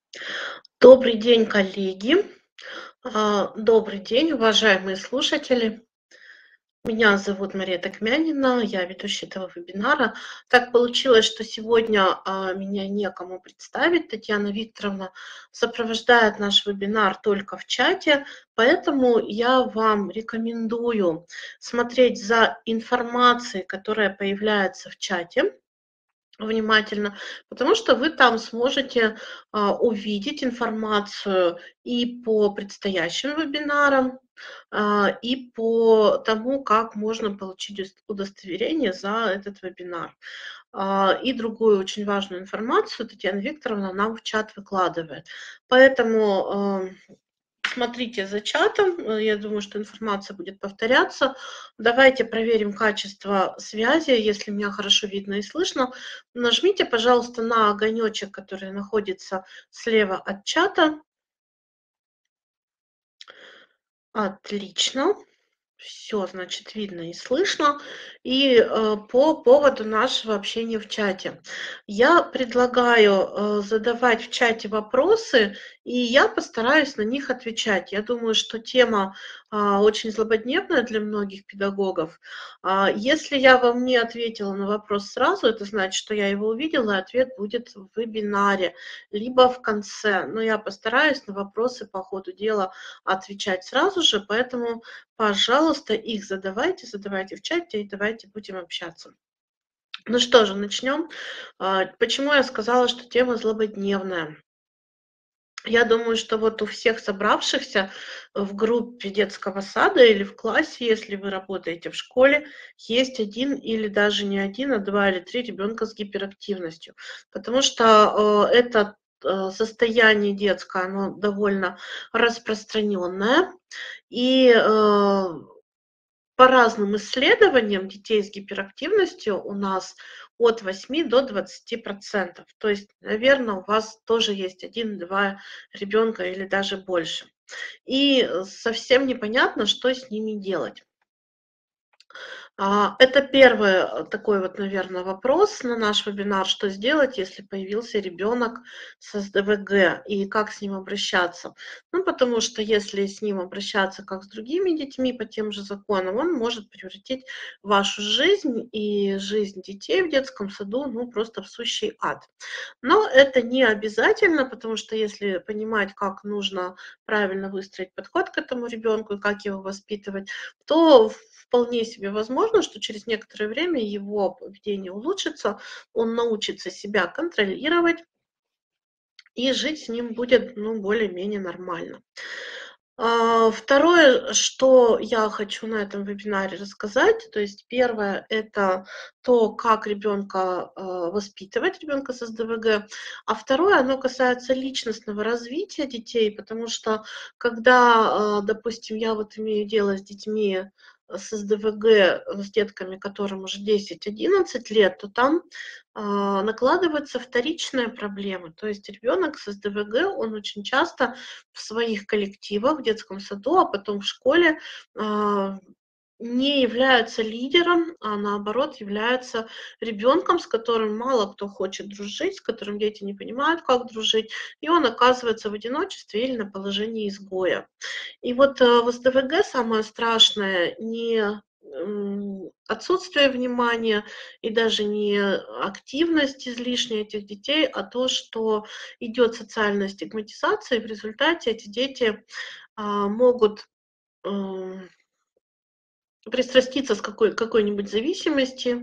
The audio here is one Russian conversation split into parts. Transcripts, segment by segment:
Добрый день, коллеги. Добрый день, уважаемые слушатели. Меня зовут Мария Токмянина, я ведущая этого вебинара. Так получилось, что сегодня меня некому представить. Татьяна Викторовна сопровождает наш вебинар только в чате, поэтому я вам рекомендую смотреть за информацией, которая появляется в чате внимательно, потому что вы там сможете увидеть информацию и по предстоящим вебинарам, и по тому, как можно получить удостоверение за этот вебинар. И другую очень важную информацию Татьяна Викторовна нам в чат выкладывает. Поэтому смотрите за чатом, я думаю, что информация будет повторяться. Давайте проверим качество связи, если меня хорошо видно и слышно. Нажмите, пожалуйста, на огонечек, который находится слева от чата. Отлично. Все, значит, видно и слышно. И по поводу нашего общения в чате. Я предлагаю задавать в чате вопросы, и я постараюсь на них отвечать. Я думаю, что тема очень злободневная для многих педагогов. Если я вам не ответила на вопрос сразу, это значит, что я его увидела, и ответ будет в вебинаре, либо в конце. Но я постараюсь на вопросы по ходу дела отвечать сразу же, поэтому пожалуйста, их задавайте, задавайте в чате, и давайте будем общаться. Ну что же, начнем. Почему я сказала, что тема злободневная? Я думаю, что вот у всех собравшихся в группе детского сада или в классе, если вы работаете в школе, есть один или даже не один, а два или три ребенка с гиперактивностью. Потому что это состояние детское, оно довольно распространенное. И по разным исследованиям детей с гиперактивностью у нас от 8 до 20%. То есть, наверное, у вас тоже есть один-два ребенка или даже больше. И совсем непонятно, что с ними делать. Это первый такой вот, наверное, вопрос на наш вебинар, что сделать, если появился ребенок с СДВГ и как с ним обращаться. Ну, потому что если с ним обращаться как с другими детьми по тем же законам, он может превратить вашу жизнь и жизнь детей в детском саду, ну, просто в сущий ад. Но это не обязательно, потому что если понимать, как нужно правильно выстроить подход к этому ребенку и как его воспитывать, то вполне себе возможно, что через некоторое время его поведение улучшится, он научится себя контролировать, и жить с ним будет, ну, более-менее нормально. Второе, что я хочу на этом вебинаре рассказать, то есть первое- это то, как ребенка воспитывать, ребенка с СДВГ, а второе, оно касается личностного развития детей, потому что когда, допустим, я вот имею дело с детьми с СДВГ, с детками, которым уже 10-11 лет, то там накладываются вторичные проблемы. То есть ребенок с СДВГ, он очень часто в своих коллективах, в детском саду, а потом в школе не является лидером, а наоборот является ребенком, с которым мало кто хочет дружить, с которым дети не понимают, как дружить, и он оказывается в одиночестве или на положении изгоя. И вот в СДВГ самое страшное не отсутствие внимания и даже не активность излишняя этих детей, а то, что идет социальная стигматизация, и в результате эти дети могут пристраститься с какой-нибудь зависимости,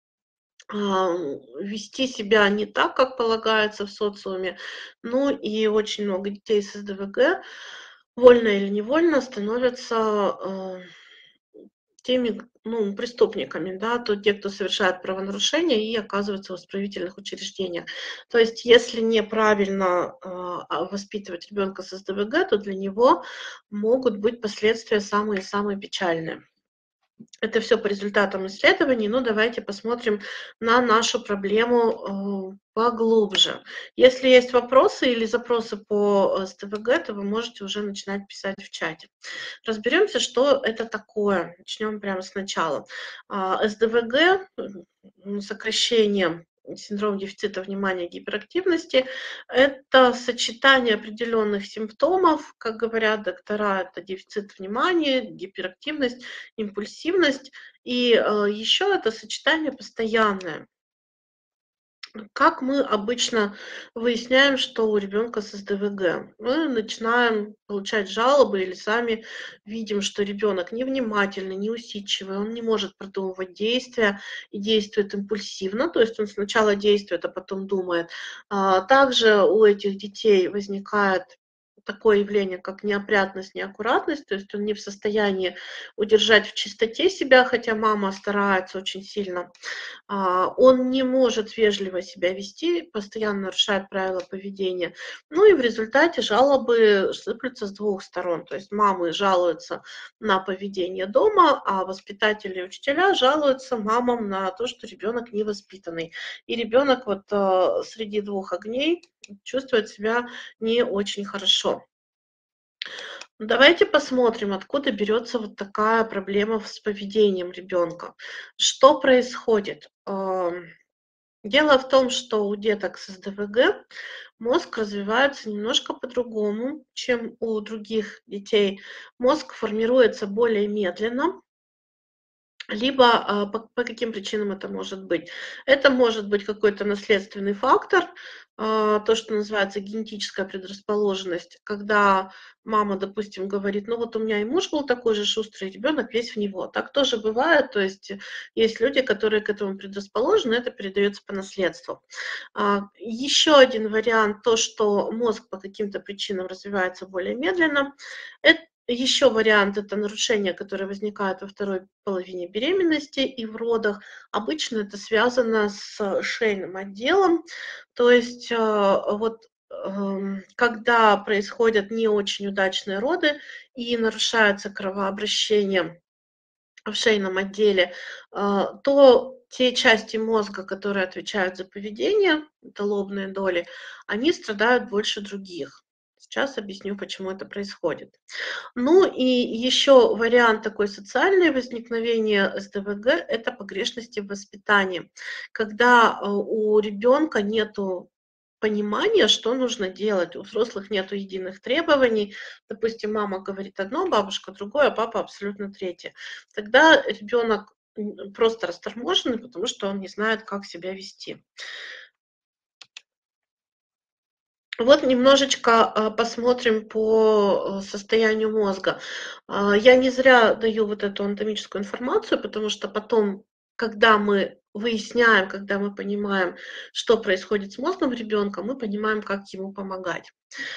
вести себя не так, как полагается в социуме. Ну и очень много детей с СДВГ вольно или невольно становятся теми, ну, преступниками, да, то те, кто совершает правонарушения и оказываются в исправительных учреждениях. То есть, если неправильно воспитывать ребенка с СДВГ, то для него могут быть последствия самые-самые печальные. Это все по результатам исследований, но давайте посмотрим на нашу проблему поглубже. Если есть вопросы или запросы по СДВГ, то вы можете уже начинать писать в чате. Разберемся, что это такое. Начнем прямо сначала. СДВГ, сокращение синдром дефицита внимания, гиперактивности. Это сочетание определенных симптомов, как говорят доктора, это дефицит внимания, гиперактивность, импульсивность. И еще это сочетание постоянное. Как мы обычно выясняем, что у ребенка с СДВГ? Мы начинаем получать жалобы или сами видим, что ребенок невнимательный, неусидчивый, он не может продумывать действия и действует импульсивно, то есть он сначала действует, а потом думает. Также у этих детей возникает такое явление, как неопрятность, неаккуратность, то есть он не в состоянии удержать в чистоте себя, хотя мама старается очень сильно. Он не может вежливо себя вести, постоянно нарушает правила поведения. Ну и в результате жалобы сыплются с двух сторон. То есть мамы жалуются на поведение дома, а воспитатели и учителя жалуются мамам на то, что ребенок невоспитанный. И ребенок вот среди двух огней чувствует себя не очень хорошо. Давайте посмотрим, откуда берется вот такая проблема с поведением ребенка. Что происходит? Дело в том, что у деток с СДВГ мозг развивается немножко по-другому, чем у других детей. Мозг формируется более медленно, либо по каким причинам это может быть? Это может быть какой-то наследственный фактор, то, что называется генетическая предрасположенность, когда мама, допустим, говорит, ну вот у меня и муж был такой же шустрый, ребенок весь в него. Так тоже бывает, то есть есть люди, которые к этому предрасположены, это передается по наследству. Еще один вариант, то, что мозг по каким-то причинам развивается более медленно, это еще вариант — это нарушения, которые возникают во второй половине беременности и в родах. Обычно это связано с шейным отделом, то есть вот когда происходят не очень удачные роды и нарушается кровообращение в шейном отделе, то те части мозга, которые отвечают за поведение, это лобные доли, они страдают больше других. Сейчас объясню, почему это происходит. Ну и еще вариант такой социальное возникновение СДВГ — это погрешности в воспитании. Когда у ребенка нету понимания, что нужно делать. У взрослых нету единых требований. Допустим, мама говорит одно, бабушка другое, а папа абсолютно третье. Тогда ребенок просто расторможенный, потому что он не знает, как себя вести. Вот немножечко посмотрим по состоянию мозга. Я не зря даю вот эту анатомическую информацию, потому что потом, когда мы выясняем, когда мы понимаем, что происходит с мозгом ребенка, мы понимаем, как ему помогать.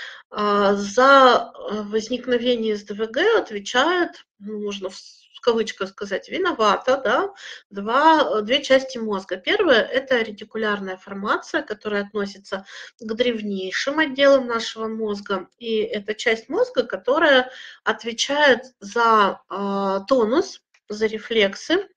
За возникновение СДВГ отвечает, ну, можно в кавычках сказать, виновата, да, две части мозга. Первая — это ретикулярная формация, которая относится к древнейшим отделам нашего мозга. И это часть мозга, которая отвечает за тонус, за рефлексы,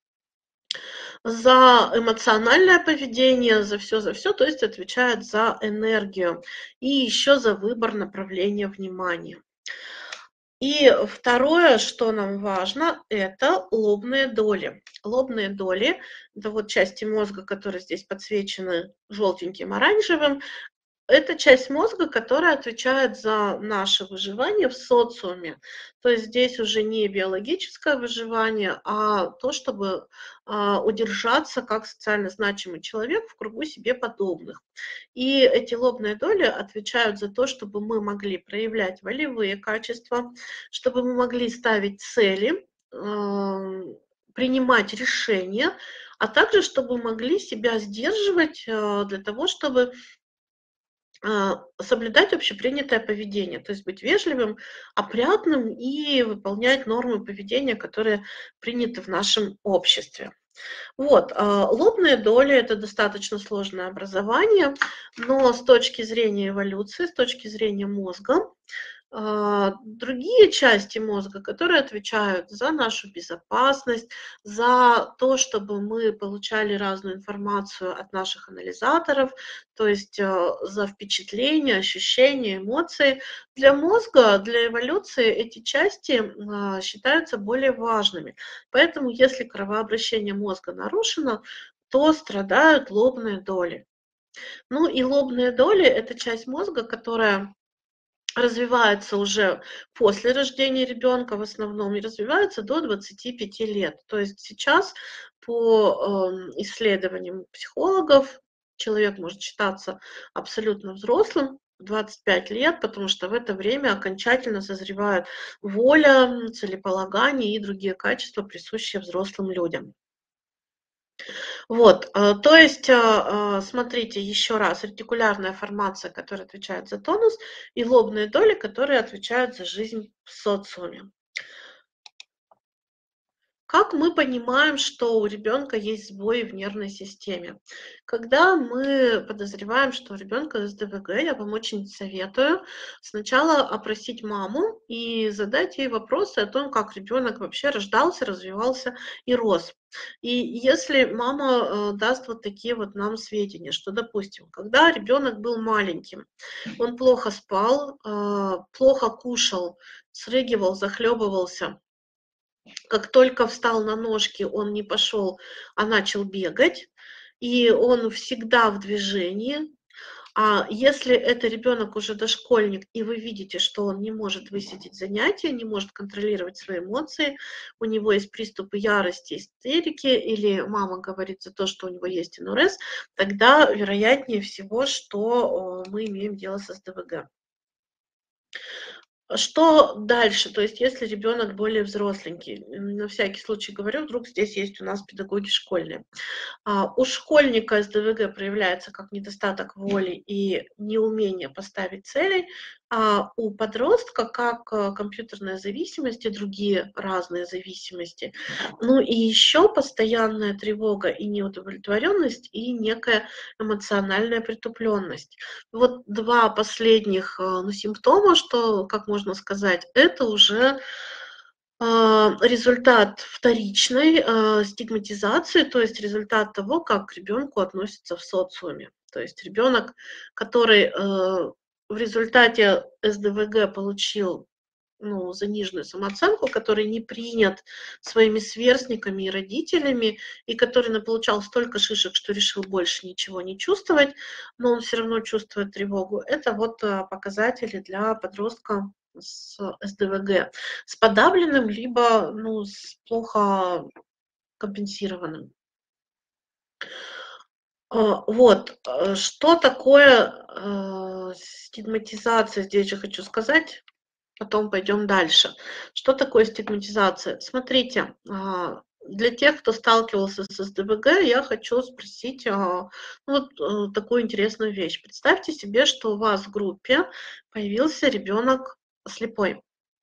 за эмоциональное поведение, за все, то есть отвечает за энергию и еще за выбор направления внимания. И второе, что нам важно, это лобные доли. Лобные доли — это вот части мозга, которые здесь подсвечены желтеньким, оранжевым. Это часть мозга, которая отвечает за наше выживание в социуме. То есть здесь уже не биологическое выживание, а то, чтобы удержаться как социально значимый человек в кругу себе подобных. И эти лобные доли отвечают за то, чтобы мы могли проявлять волевые качества, чтобы мы могли ставить цели, принимать решения, а также чтобы могли себя сдерживать для того, чтобы соблюдать общепринятое поведение, то есть быть вежливым, опрятным и выполнять нормы поведения, которые приняты в нашем обществе. Вот, лобные доли — это достаточно сложное образование, но с точки зрения эволюции, с точки зрения мозга, другие части мозга, которые отвечают за нашу безопасность, за то, чтобы мы получали разную информацию от наших анализаторов, то есть за впечатления, ощущения, эмоции. Для мозга, для эволюции эти части считаются более важными. Поэтому если кровообращение мозга нарушено, то страдают лобные доли. Ну и лобные доли – это часть мозга, которая развивается уже после рождения ребенка в основном и развивается до 25 лет. То есть сейчас по исследованиям психологов человек может считаться абсолютно взрослым в 25 лет, потому что в это время окончательно созревает воля, целеполагание и другие качества, присущие взрослым людям. Вот, то есть, смотрите еще раз, ретикулярная формация, которая отвечает за тонус, и лобные доли, которые отвечают за жизнь в социуме. Как мы понимаем, что у ребенка есть сбои в нервной системе? Когда мы подозреваем, что у ребенка СДВГ, я вам очень советую сначала опросить маму и задать ей вопросы о том, как ребенок вообще рождался, развивался и рос. И если мама даст вот такие вот нам сведения, что, допустим, когда ребенок был маленьким, он плохо спал, плохо кушал, срыгивал, захлебывался, как только встал на ножки, он не пошел, а начал бегать, и он всегда в движении. А если это ребенок уже дошкольник, и вы видите, что он не может высидеть занятия, не может контролировать свои эмоции, у него есть приступы ярости, истерики, или мама говорит за то, что у него есть НРС, тогда вероятнее всего, что мы имеем дело с СДВГ. Что дальше? То есть если ребенок более взросленький, на всякий случай говорю, вдруг здесь есть у нас педагоги школьные. У школьника СДВГ проявляется как недостаток воли и неумение поставить цели, а у подростка как компьютерная зависимость и другие разные зависимости. Ну и еще постоянная тревога и неудовлетворенность и некая эмоциональная притупленность. Вот два последних симптома, что, как можно сказать, это уже результат вторичной стигматизации, то есть результат того, как к ребенку относятся в социуме. То есть ребенок, который в результате СДВГ получил заниженную самооценку, который не принят своими сверстниками и родителями, и который наполучал столько шишек, что решил больше ничего не чувствовать, но он все равно чувствует тревогу. Это вот показатели для подростка с СДВГ, с подавленным, либо с плохо компенсированным. Вот, что такое стигматизация, здесь же хочу сказать, потом пойдем дальше. Что такое стигматизация? Смотрите, для тех, кто сталкивался с СДВГ, я хочу спросить такую интересную вещь. Представьте себе, что у вас в группе появился ребенок слепой,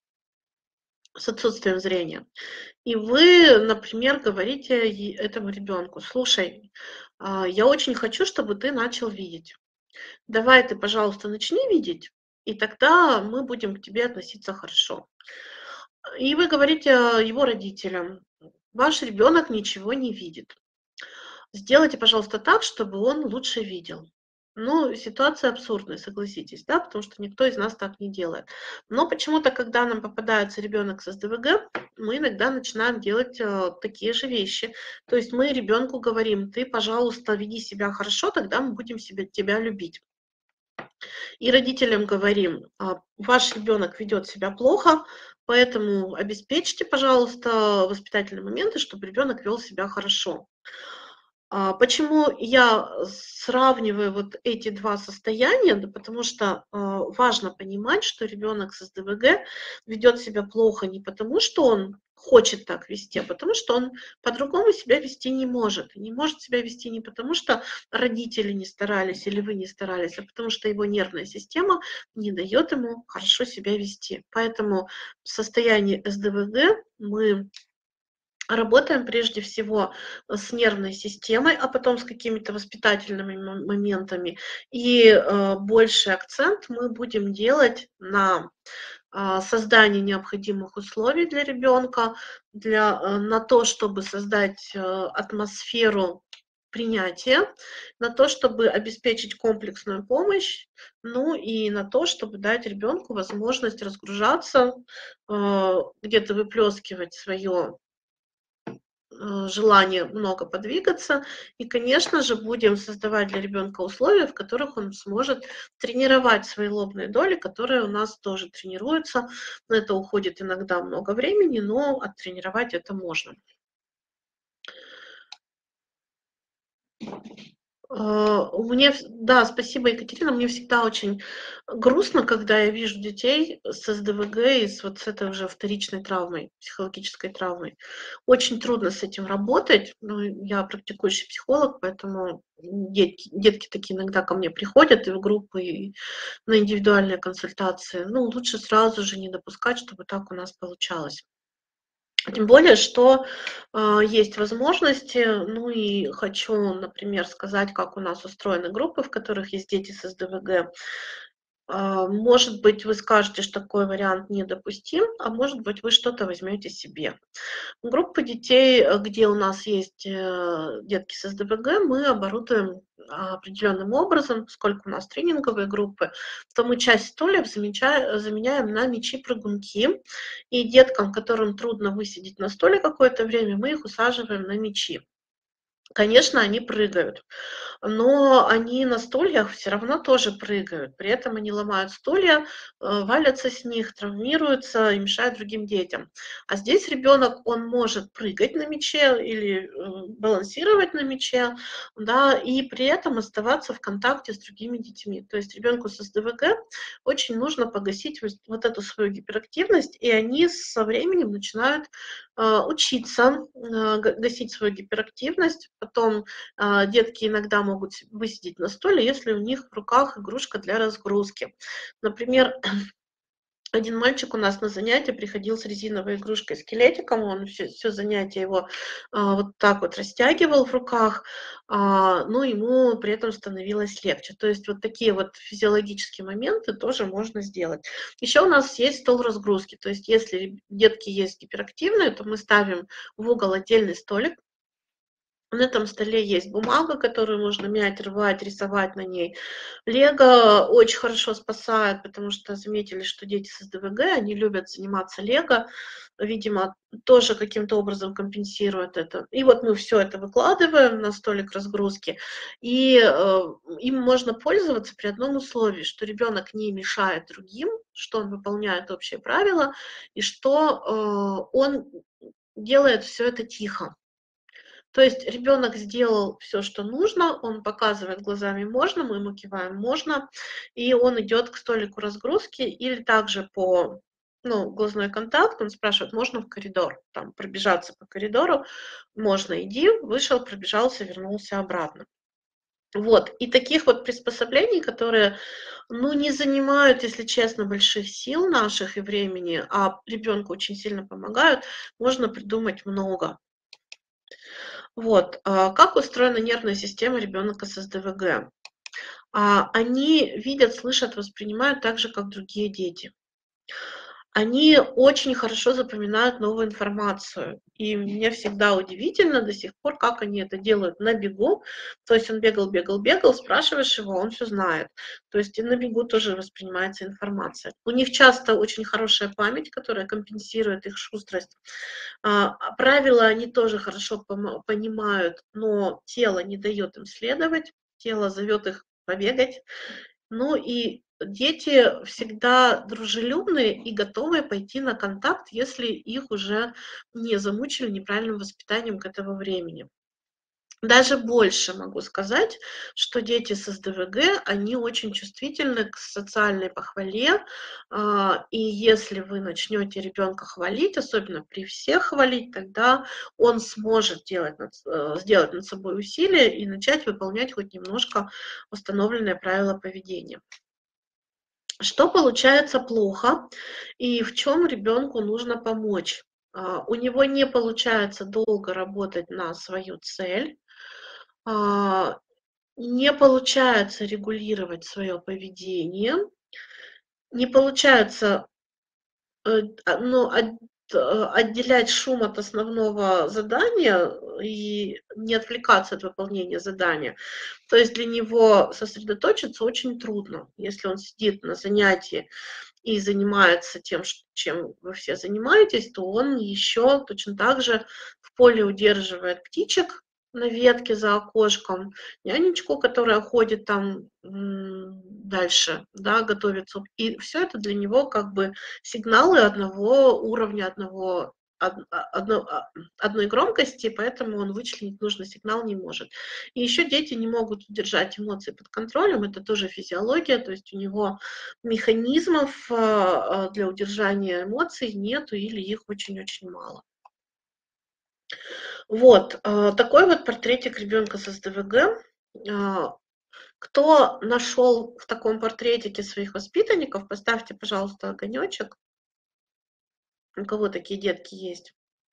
с отсутствием зрения. И вы, например, говорите этому ребенку: слушай, я очень хочу, чтобы ты начал видеть. Давай ты, пожалуйста, начни видеть, и тогда мы будем к тебе относиться хорошо. И вы говорите его родителям: ваш ребенок ничего не видит. Сделайте, пожалуйста, так, чтобы он лучше видел. Ну, ситуация абсурдная, согласитесь, да, потому что никто из нас так не делает. Но почему-то, когда нам попадается ребенок с СДВГ, мы иногда начинаем делать такие же вещи. То есть мы ребенку говорим: ты, пожалуйста, веди себя хорошо, тогда мы будем тебя любить. И родителям говорим: ваш ребенок ведет себя плохо, поэтому обеспечьте, пожалуйста, воспитательные моменты, чтобы ребенок вел себя хорошо. Почему я сравниваю вот эти два состояния? Да потому что важно понимать, что ребенок с СДВГ ведет себя плохо не потому, что он хочет так вести, а потому что он по-другому себя вести не может. И не может себя вести не потому, что родители не старались или вы не старались, а потому что его нервная система не дает ему хорошо себя вести. Поэтому в состоянии СДВГ мы работаем прежде всего с нервной системой, а потом с какими-то воспитательными моментами. И больший акцент мы будем делать на создание необходимых условий для ребенка, на то, чтобы создать атмосферу принятия, на то, чтобы обеспечить комплексную помощь, ну и на то, чтобы дать ребенку возможность разгружаться, где-то выплескивать свое желание много подвигаться. И, конечно же, будем создавать для ребенка условия, в которых он сможет тренировать свои лобные доли, которые у нас тоже тренируются. На это уходит иногда много времени, но оттренировать это можно. Да, спасибо, Екатерина. Мне всегда очень грустно, когда я вижу детей с СДВГ и с вот с этой уже вторичной травмой, психологической травмой. Очень трудно с этим работать. Ну, я практикующий психолог, поэтому детки такие иногда ко мне приходят и в группы, и на индивидуальные консультации. Ну, лучше сразу же не допускать, чтобы так у нас получалось. Тем более, что есть возможности, ну и хочу, например, сказать, как у нас устроены группы, в которых есть дети с СДВГ. Может быть, вы скажете, что такой вариант недопустим, а может быть, вы что-то возьмете себе. Группы детей, где у нас есть детки с СДВГ, мы оборудуем определенным образом, поскольку у нас тренинговые группы, то мы часть стульев заменяем на мячи-прыгунки. И деткам, которым трудно высидеть на стуле какое-то время, мы их усаживаем на мячи. Конечно, они прыгают, но они на стульях все равно тоже прыгают. При этом они ломают стулья, валятся с них, травмируются и мешают другим детям. А здесь ребенок, он может прыгать на мяче или балансировать на мяче, да, и при этом оставаться в контакте с другими детьми. То есть ребенку с СДВГ очень нужно погасить вот эту свою гиперактивность, и они со временем начинают учиться гасить свою гиперактивность. Потом детки иногда могут высидеть на стуле, если у них в руках игрушка для разгрузки. Например, один мальчик у нас на занятие приходил с резиновой игрушкой скелетиком, он все занятие его вот так вот растягивал в руках, но ему при этом становилось легче. То есть вот такие вот физиологические моменты тоже можно сделать. Еще у нас есть стол разгрузки, то есть если детки есть гиперактивные, то мы ставим в угол отдельный столик. На этом столе есть бумага, которую можно мять, рвать, рисовать на ней. Лего очень хорошо спасает, потому что заметили, что дети с СДВГ, они любят заниматься лего, видимо, тоже каким-то образом компенсируют это. И вот мы все это выкладываем на столик разгрузки, и им можно пользоваться при одном условии, что ребенок не мешает другим, что он выполняет общие правила, и что он делает все это тихо. То есть ребенок сделал все, что нужно, он показывает глазами «можно», мы ему киваем «можно», и он идет к столику разгрузки или также по глазной контакт, он спрашивает: «Можно в коридор?» Там пробежаться по коридору. Можно, иди, вышел, пробежался, вернулся обратно. Вот, и таких вот приспособлений, которые, не занимают, если честно, больших сил наших и времени, а ребенку очень сильно помогают, можно придумать много. Вот, как устроена нервная система ребенка с СДВГ? Они видят, слышат, воспринимают так же, как другие дети. Они очень хорошо запоминают новую информацию. И мне всегда удивительно до сих пор, как они это делают на бегу. То есть он бегал, бегал, бегал, спрашиваешь его, он все знает. То есть и на бегу тоже воспринимается информация. У них часто очень хорошая память, которая компенсирует их шустрость. Правила они тоже хорошо понимают, но тело не дает им следовать, тело зовет их побегать. Ну и дети всегда дружелюбные и готовые пойти на контакт, если их уже не замучили неправильным воспитанием к этому времени. Даже больше могу сказать, что дети с СДВГ, они очень чувствительны к социальной похвале, и если вы начнете ребенка хвалить, особенно при всех хвалить, тогда он сможет сделать над собой усилие и начать выполнять хоть немножко установленные правила поведения. Что получается плохо и в чем ребенку нужно помочь? У него не получается долго работать на свою цель, а, не получается регулировать свое поведение, не получается, отделять шум от основного задания и не отвлекаться от выполнения задания. То есть для него сосредоточиться очень трудно. Если он сидит на занятии и занимается тем, чем вы все занимаетесь, то он еще точно так же поле удерживает птичек на ветке за окошком, нянечку, которая ходит там дальше, да, готовит суп. И все это для него как бы сигналы одного уровня, одной громкости, поэтому он вычленить нужный сигнал не может. И еще дети не могут удержать эмоции под контролем, это тоже физиология, то есть у него механизмов для удержания эмоций нету или их очень-очень мало. Вот, такой вот портретик ребенка с СДВГ. А, Кто нашел в таком портретике своих воспитанников, поставьте, пожалуйста, огонечек. У кого такие детки есть?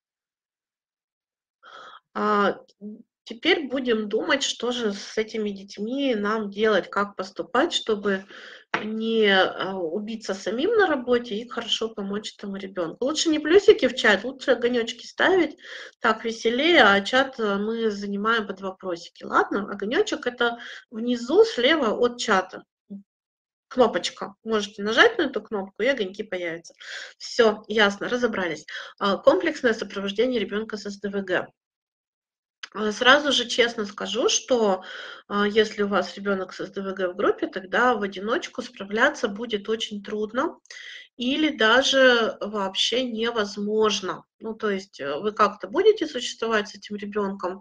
А, Теперь будем думать, что же с этими детьми нам делать, как поступать, чтобы не убиться самим на работе и хорошо помочь этому ребенку. Лучше не плюсики в чат, лучше огонечки ставить, так веселее, а чат мы занимаем под вопросики. Ладно, огонечек это внизу слева от чата. Кнопочка. Можете нажать на эту кнопку, и огоньки появятся. Все, ясно, разобрались. Комплексное сопровождение ребенка с СДВГ. Сразу же честно скажу, что если у вас ребенок с СДВГ в группе, тогда в одиночку справляться будет очень трудно или даже вообще невозможно. Ну, то есть вы как-то будете существовать с этим ребенком,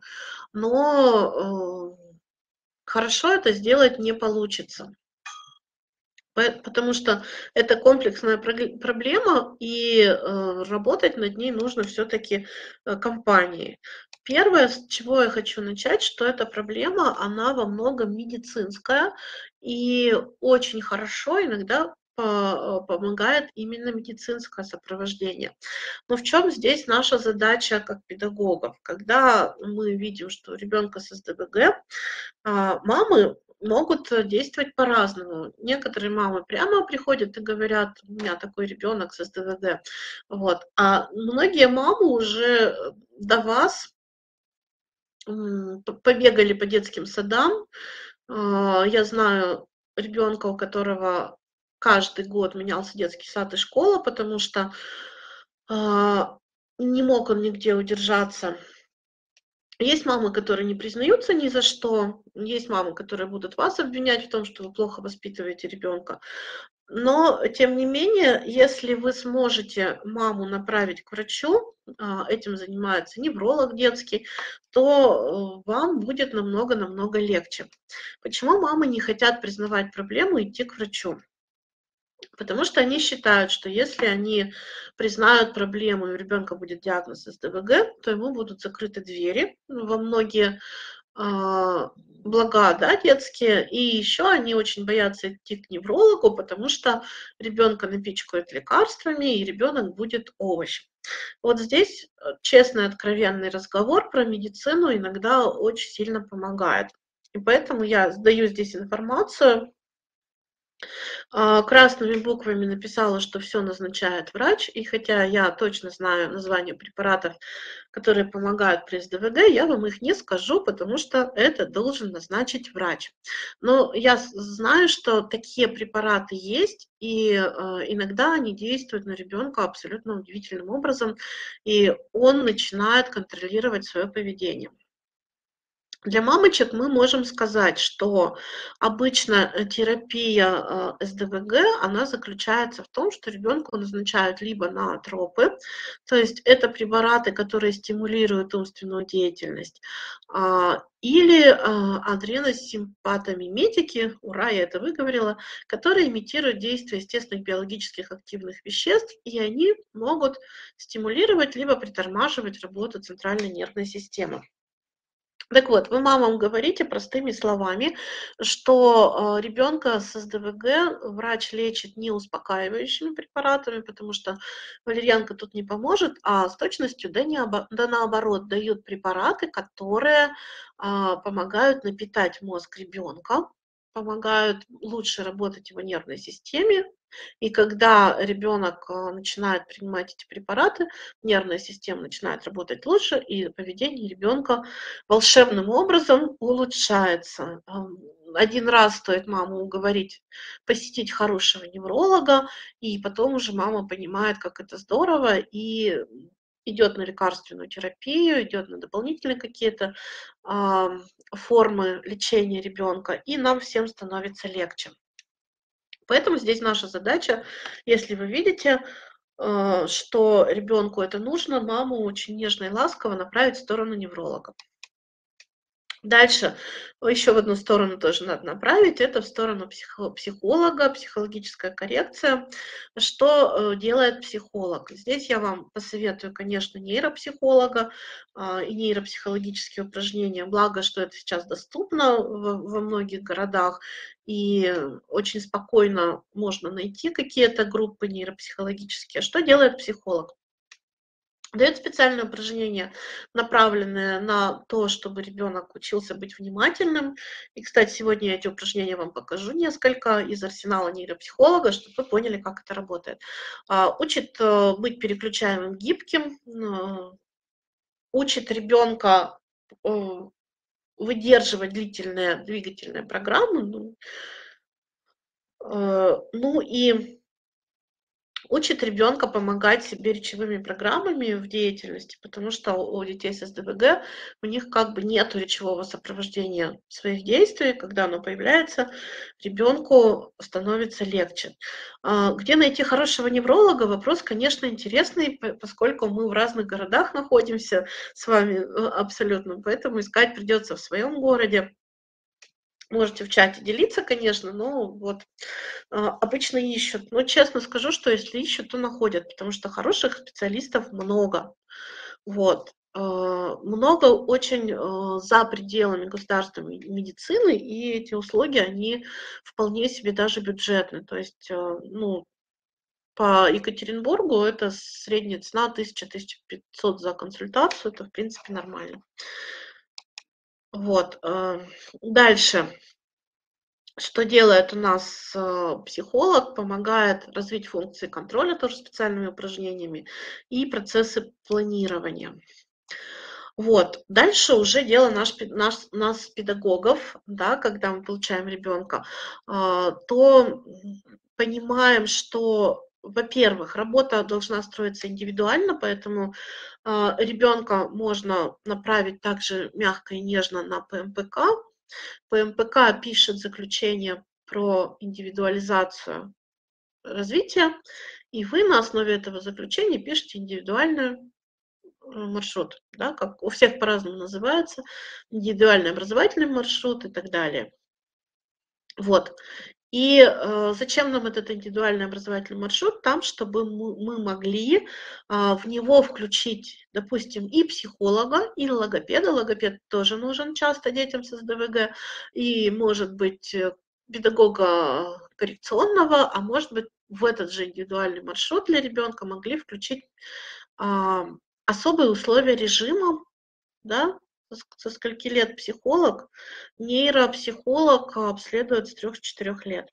но хорошо это сделать не получится. Потому что это комплексная проблема, и работать над ней нужно все-таки компанией. Первое, с чего я хочу начать, что эта проблема, она во многом медицинская, и очень хорошо иногда помогает именно медицинское сопровождение. Но в чем здесь наша задача как педагогов? Когда мы видим, что у ребенка с СДВГ, мамы могут действовать по-разному. Некоторые мамы прямо приходят и говорят: у меня такой ребенок с СДВГ. Вот. А многие мамы уже до вас побегали по детским садам. Я знаю ребенка, у которого каждый год менялся детский сад и школа, потому что не мог он нигде удержаться. Есть мамы, которые не признаются ни за что, есть мамы, которые будут вас обвинять в том, что вы плохо воспитываете ребенка. Но, тем не менее, если вы сможете маму направить к врачу, этим занимается невролог детский, то вам будет намного-намного легче. Почему мамы не хотят признавать проблему и идти к врачу? Потому что они считают, что если они признают проблему, и у ребенка будет диагноз СДВГ, то ему будут закрыты двери во многие блага, да, детские. И еще они очень боятся идти к неврологу, потому что ребенка напичкают лекарствами, и ребенок будет овощем. Вот здесь честный, откровенный разговор про медицину иногда очень сильно помогает. И поэтому я сдаю здесь информацию, красными буквами написала, что все назначает врач, и хотя я точно знаю название препаратов, которые помогают при СДВГ, я вам их не скажу, потому что это должен назначить врач. Но я знаю, что такие препараты есть, и иногда они действуют на ребенка абсолютно удивительным образом, и он начинает контролировать свое поведение. Для мамочек мы можем сказать, что обычно терапия СДВГ, она заключается в том, что ребенку назначают либо наотропы, то есть это препараты, которые стимулируют умственную деятельность, или адреносимпатомиметики, ура, я это выговорила, которые имитируют действие естественных биологических активных веществ, и они могут стимулировать либо притормаживать работу центральной нервной системы. Так вот, вы мамам говорите простыми словами, что ребенка с СДВГ врач лечит не успокаивающими препаратами, потому что валерьянка тут не поможет, а с точностью да наоборот дают препараты, которые помогают напитать мозг ребенка, помогают лучше работать его нервной системе. И когда ребенок начинает принимать эти препараты, нервная система начинает работать лучше, и поведение ребенка волшебным образом улучшается. Один раз стоит маму уговорить посетить хорошего невролога, и потом уже мама понимает, как это здорово, и идет на лекарственную терапию, идет на дополнительные какие-то формы лечения ребенка, и нам всем становится легче. Поэтому здесь наша задача, если вы видите, что ребенку это нужно, маму очень нежно и ласково направить в сторону невролога. Дальше еще в одну сторону тоже надо направить, это в сторону психолога, психологическая коррекция. Что делает психолог? Здесь я вам посоветую, конечно, нейропсихолога и нейропсихологические упражнения, благо, что это сейчас доступно во многих городах, и очень спокойно можно найти какие-то группы нейропсихологические. Что делает психолог? Дает специальные упражнения, направленные на то, чтобы ребенок учился быть внимательным. И, кстати, сегодня я эти упражнения вам покажу несколько из арсенала нейропсихолога, чтобы вы поняли, как это работает. Учит быть переключаемым, гибким, учит ребенка выдерживать длительные двигательные программы. Ну и учит ребенка помогать себе речевыми программами в деятельности, потому что у детей с СДВГ у них как бы нет речевого сопровождения своих действий. Когда оно появляется, ребенку становится легче. Где найти хорошего невролога? Вопрос, конечно, интересный, поскольку мы в разных городах находимся с вами абсолютно, поэтому искать придется в своем городе. Можете в чате делиться, конечно, но вот обычно ищут. Но честно скажу, что если ищут, то находят, потому что хороших специалистов много. Вот. Много очень за пределами государственной медицины, и эти услуги, они вполне себе даже бюджетны. То есть, ну, по Екатеринбургу это средняя цена 1000-1500 за консультацию, это в принципе нормально. Вот. Дальше. Что делает у нас психолог? Помогает развить функции контроля тоже специальными упражнениями и процессы планирования. Вот. Дальше уже дело нас, педагогов, да, когда мы получаем ребенка, то понимаем, что, во-первых, работа должна строиться индивидуально, поэтому ребенка можно направить также мягко и нежно на ПМПК. ПМПК пишет заключение про индивидуализацию развития, и вы на основе этого заключения пишете индивидуальный маршрут, да, как у всех по-разному называется, индивидуальный образовательный маршрут и так далее. Вот. И зачем нам этот индивидуальный образовательный маршрут? Там, чтобы мы могли в него включить, допустим, и психолога, и логопеда. Логопед тоже нужен часто детям с СДВГ, и, может быть, педагога коррекционного, а может быть, в этот же индивидуальный маршрут для ребенка могли включить особые условия режима, да, со скольки лет психолог, нейропсихолог обследует с 3-4 лет.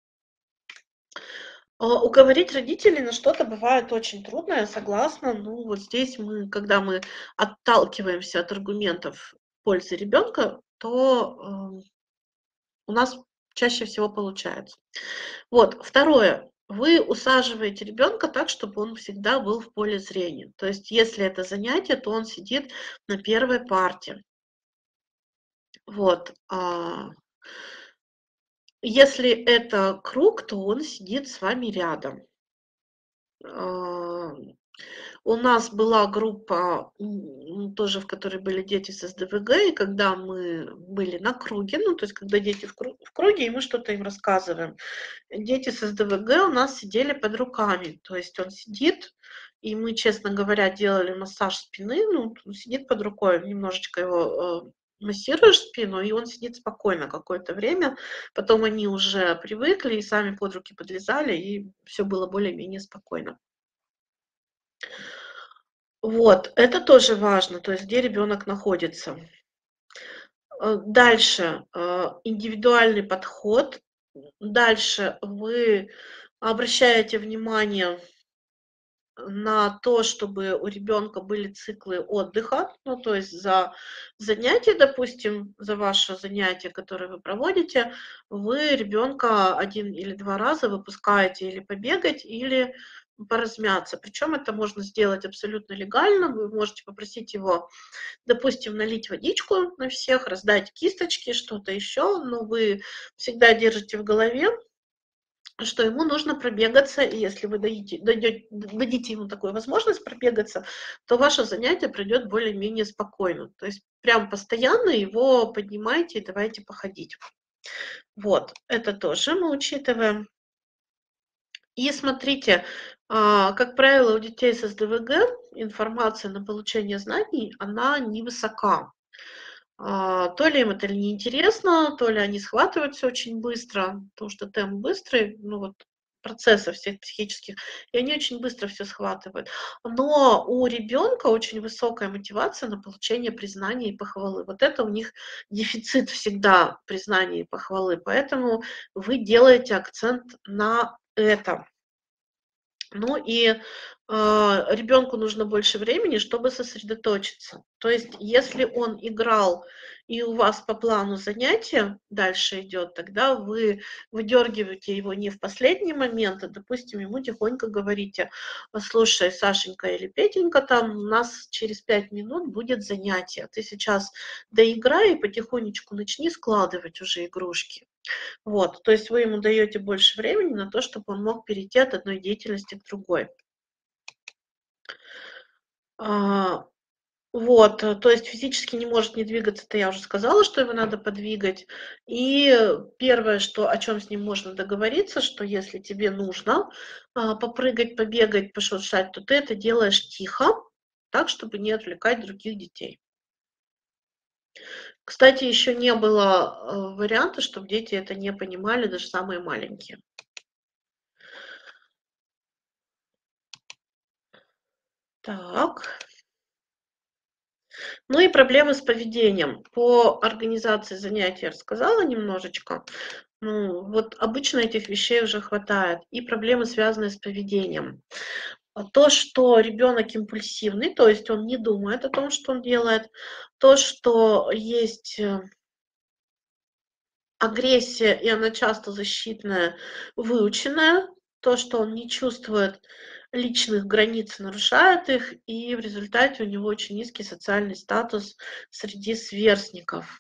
Уговорить родителей на что-то бывает очень трудно, я согласна. Ну, вот здесь мы, когда мы отталкиваемся от аргументов в пользу ребенка, то у нас чаще всего получается. Вот, второе. Вы усаживаете ребенка так, чтобы он всегда был в поле зрения. То есть, если это занятие, то он сидит на первой парте. Вот. Если это круг, то он сидит с вами рядом. У нас была группа, тоже в которой были дети с СДВГ, и когда мы были на круге, ну, то есть когда дети в круге, и мы что-то им рассказываем, дети с СДВГ у нас сидели под руками, то есть он сидит, и мы, честно говоря, делали массаж спины, ну, он сидит под рукой, немножечко его массируешь спину, и он сидит спокойно какое-то время, потом они уже привыкли и сами под руки подлезали, и все было более-менее спокойно. Вот, это тоже важно, то есть где ребенок находится. Дальше, индивидуальный подход. Дальше вы обращаете внимание на то, чтобы у ребенка были циклы отдыха, ну, то есть за занятие, допустим, за ваше занятие, которое вы проводите, вы ребенка 1 или 2 раза выпускаете или побегать, или поразмяться. Причем это можно сделать абсолютно легально. Вы можете попросить его, допустим, налить водичку на всех, раздать кисточки, что-то еще, но вы всегда держите в голове, что ему нужно пробегаться, и если вы дадите ему такую возможность пробегаться, то ваше занятие пройдет более-менее спокойно. То есть прям постоянно его поднимайте и давайте походить. Вот, это тоже мы учитываем. И смотрите, как правило, у детей с СДВГ информация на получение знаний, она невысока. То ли им это неинтересно, то ли они схватывают все очень быстро, потому что темп быстрый, ну вот процессов всех психических, и они очень быстро все схватывают. Но у ребенка очень высокая мотивация на получение признания и похвалы. Вот это у них дефицит всегда признания и похвалы, поэтому вы делаете акцент на этом. Ну и ребенку нужно больше времени, чтобы сосредоточиться. То есть, если он играл и у вас по плану занятия дальше идет, тогда вы выдергиваете его не в последний момент, а, допустим, ему тихонько говорите: слушай, Сашенька или Петенька, там у нас через 5 минут будет занятие, ты сейчас доиграй и потихонечку начни складывать уже игрушки. Вот, то есть вы ему даете больше времени на то, чтобы он мог перейти от одной деятельности к другой. А, вот, то есть физически не может не двигаться, это я уже сказала, что его надо подвигать. И первое, что, о чем с ним можно договориться, что если тебе нужно попрыгать, побегать, пошуршать, то ты это делаешь тихо, так, чтобы не отвлекать других детей. Кстати, еще не было варианта, чтобы дети это не понимали, даже самые маленькие. Так. Ну и проблемы с поведением. По организации занятий я рассказала немножечко. Ну, вот обычно этих вещей уже хватает. И проблемы, связанные с поведением. То, что ребенок импульсивный, то есть он не думает о том, что он делает. То, что есть агрессия, и она часто защитная, выученная. То, что он не чувствует личных границ, нарушает их, и в результате у него очень низкий социальный статус среди сверстников.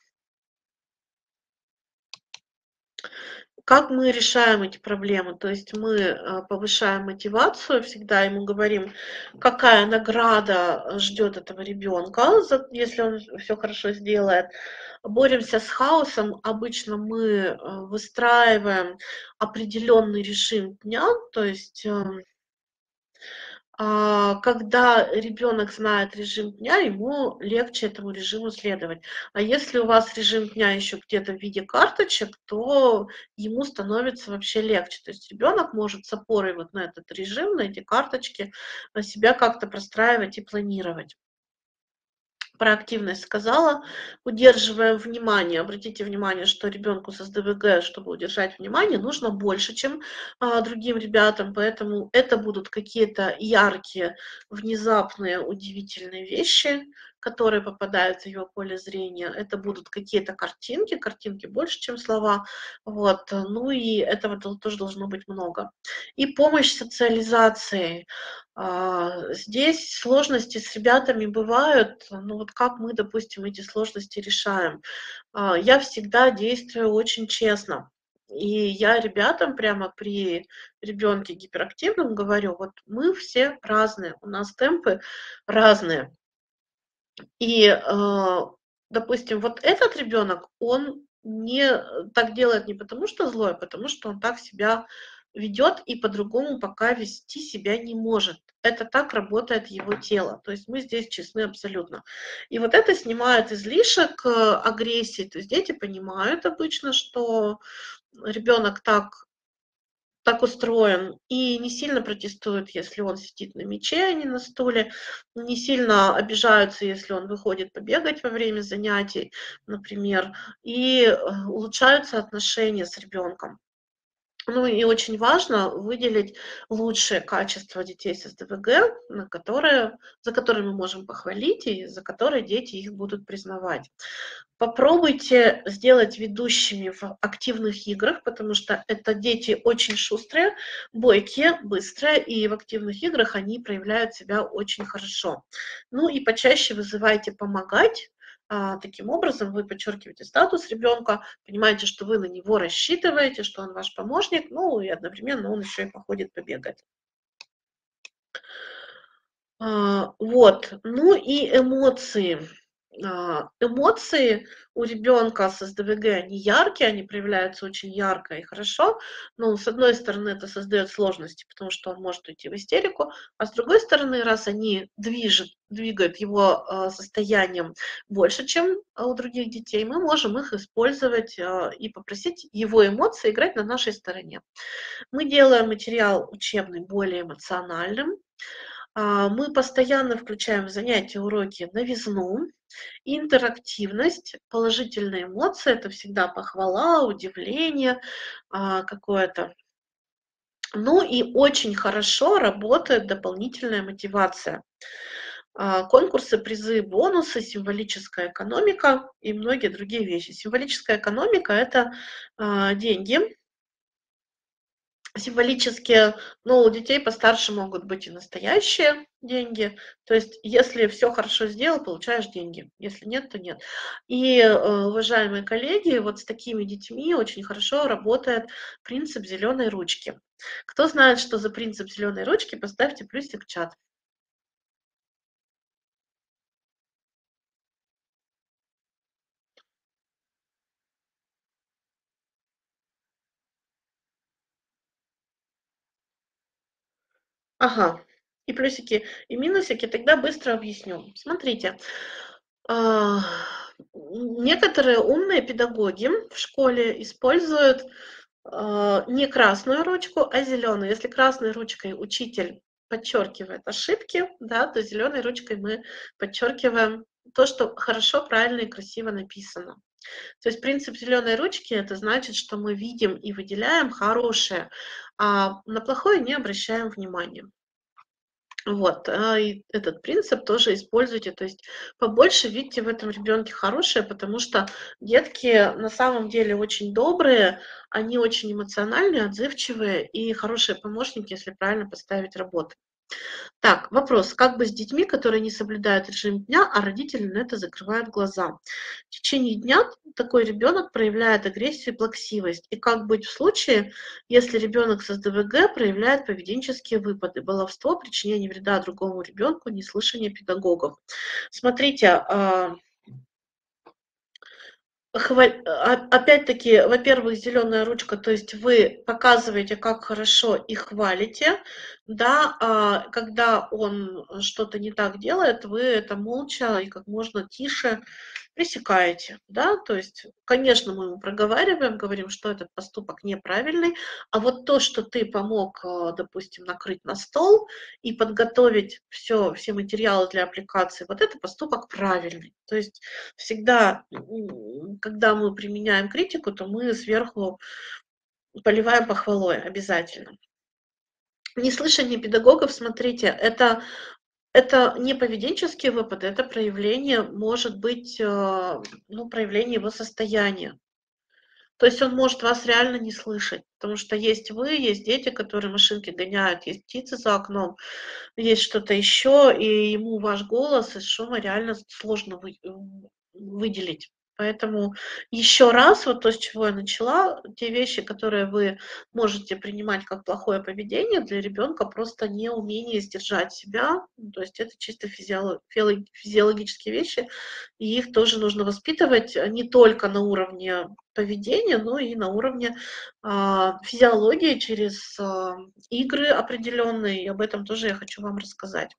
Как мы решаем эти проблемы? То есть мы повышаем мотивацию, всегда ему говорим, какая награда ждет этого ребенка, если он все хорошо сделает. Боремся с хаосом. Обычно мы выстраиваем определенный режим дня, то есть когда ребенок знает режим дня, ему легче этому режиму следовать. А если у вас режим дня еще где-то в виде карточек, то ему становится вообще легче. То есть ребенок может с опорой вот на этот режим, на эти карточки себя как-то простраивать и планировать. Про активность сказала. Удерживаем внимание. Обратите внимание, что ребенку с СДВГ, чтобы удержать внимание, нужно больше, чем другим ребятам. Поэтому это будут какие-то яркие, внезапные, удивительные вещи, которые попадают в его поле зрения. Это будут какие-то картинки, картинки больше, чем слова. Вот. Ну и этого тоже должно быть много. И помощь социализации. Здесь сложности с ребятами бывают, ну вот как мы, допустим, эти сложности решаем. Я всегда действую очень честно. И я ребятам прямо при ребенке гиперактивном говорю, вот мы все разные, у нас темпы разные. И, допустим, вот этот ребенок, он не так делает не потому, что злой, а потому что он так себя ведет и по-другому пока вести себя не может. Это так работает его тело. То есть мы здесь честны абсолютно. И вот это снимает излишек агрессии. То есть дети понимают обычно, что ребенок так устроен и не сильно протестуют, если он сидит на мяче, а не на стуле, не сильно обижаются, если он выходит побегать во время занятий, например, и улучшаются отношения с ребенком. Ну и очень важно выделить лучшие качества детей с СДВГ, за которые мы можем похвалить и за которые дети их будут признавать. Попробуйте сделать ведущими в активных играх, потому что это дети очень шустрые, бойкие, быстрые, и в активных играх они проявляют себя очень хорошо. Ну и почаще вызывайте помогать. Таким образом, вы подчеркиваете статус ребенка, понимаете, что вы на него рассчитываете, что он ваш помощник, ну и одновременно он еще и походит, побегает. Вот. Ну и эмоции. Эмоции у ребенка с СДВГ, они яркие, они проявляются очень ярко и хорошо, но с одной стороны это создает сложности, потому что он может уйти в истерику, а с другой стороны, раз они двигают его состоянием больше, чем у других детей, мы можем их использовать и попросить его эмоции играть на нашей стороне. Мы делаем материал учебный более эмоциональным, мы постоянно включаем в занятия, уроки новизну, интерактивность, положительные эмоции — это всегда похвала, удивление какое-то. Ну и очень хорошо работает дополнительная мотивация. Конкурсы, призы, бонусы, символическая экономика и многие другие вещи. Символическая экономика — это деньги, символические, но у детей постарше могут быть и настоящие деньги. То есть, если все хорошо сделал, получаешь деньги. Если нет, то нет. И, уважаемые коллеги, вот с такими детьми очень хорошо работает принцип зеленой ручки. Кто знает, что за принцип зеленой ручки, поставьте плюсик в чат. Ага, и плюсики, и минусики, тогда быстро объясню. Смотрите, а, некоторые умные педагоги в школе используют не красную ручку, а зеленую. Если красной ручкой учитель подчеркивает ошибки, да, то зеленой ручкой мы подчеркиваем то, что хорошо, правильно и красиво написано. То есть принцип зеленой ручки — это значит, что мы видим и выделяем хорошее, а на плохое не обращаем внимания. Вот, и этот принцип тоже используйте, то есть побольше видите в этом ребенке хорошее, потому что детки на самом деле очень добрые, они очень эмоциональные, отзывчивые и хорошие помощники, если правильно поставить работу. Так, вопрос. Как быть с детьми, которые не соблюдают режим дня, а родители на это закрывают глаза? В течение дня такой ребенок проявляет агрессию и плаксивость. И как быть в случае, если ребенок с СДВГ проявляет поведенческие выпады, баловство, причинение вреда другому ребенку, неслышание педагогов? Смотрите, опять-таки, во-первых, зеленая ручка, то есть вы показываете, как хорошо и хвалите, да, когда он что-то не так делает, вы это молча и как можно тише пресекаете, да, то есть, конечно, мы ему проговариваем, говорим, что этот поступок неправильный, а вот то, что ты помог, допустим, накрыть на стол и подготовить все материалы для аппликации, вот это поступок правильный. То есть всегда, когда мы применяем критику, то мы сверху поливаем похвалой обязательно. Неслышание педагогов, смотрите, это не поведенческие выпады, это проявление, может быть, ну, проявление его состояния. То есть он может вас реально не слышать, потому что есть вы, есть дети, которые машинки гоняют, есть птицы за окном, есть что-то еще, и ему ваш голос из шума реально сложно выделить. Поэтому еще раз, вот то, с чего я начала, те вещи, которые вы можете принимать как плохое поведение, для ребенка просто неумение сдержать себя. Ну, то есть это чисто физиологические вещи, и их тоже нужно воспитывать не только на уровне поведения, но и на уровне физиологии через игры определенные, и об этом тоже я хочу вам рассказать.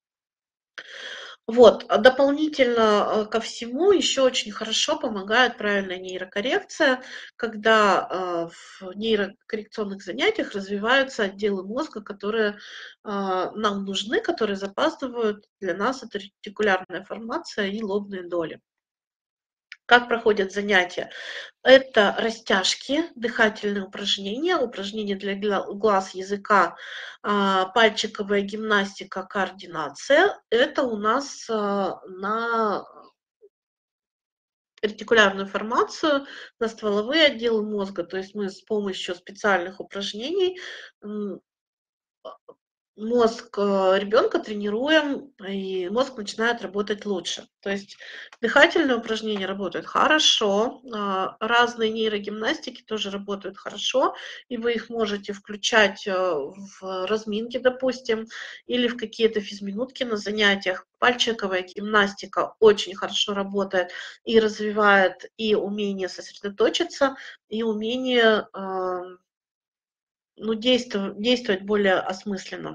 Вот, дополнительно ко всему еще очень хорошо помогает правильная нейрокоррекция, когда в нейрокоррекционных занятиях развиваются отделы мозга, которые нам нужны, которые запаздывают. Для нас это ретикулярная формация и лобные доли. Как проходят занятия? Это растяжки, дыхательные упражнения, упражнения для глаз, языка, пальчиковая гимнастика, координация. Это у нас на ретикулярную формацию, на стволовые отделы мозга. То есть мы с помощью специальных упражнений мозг ребенка тренируем, и мозг начинает работать лучше. То есть дыхательные упражнения работают хорошо, разные нейрогимнастики тоже работают хорошо, и вы их можете включать в разминки, допустим, или в какие-то физминутки на занятиях. Пальчиковая гимнастика очень хорошо работает и развивает и умение сосредоточиться, и умение ну, действовать более осмысленно.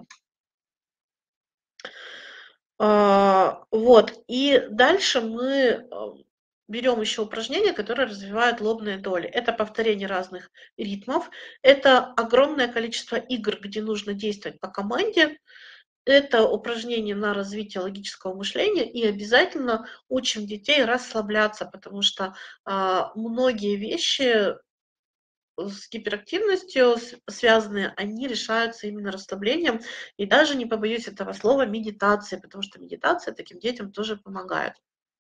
Вот, и дальше мы берем еще упражнения, которые развивают лобные доли. Это повторение разных ритмов, это огромное количество игр, где нужно действовать по команде, это упражнения на развитие логического мышления, и обязательно учим детей расслабляться, потому что многие вещи с гиперактивностью связанные, они решаются именно расслаблением. И даже не побоюсь этого слова медитацией, потому что медитация таким детям тоже помогает.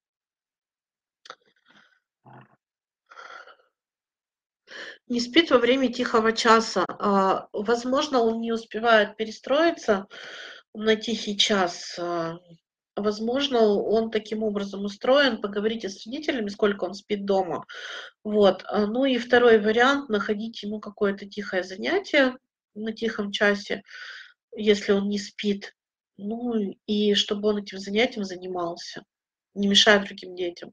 Не спит во время тихого часа. Возможно, он не успевает перестроиться на тихий час. Возможно, он таким образом устроен. Поговорите с родителями, сколько он спит дома. Вот. Ну и второй вариант — находить ему какое-то тихое занятие на тихом часе, если он не спит. Ну и чтобы он этим занятием занимался, не мешая другим детям.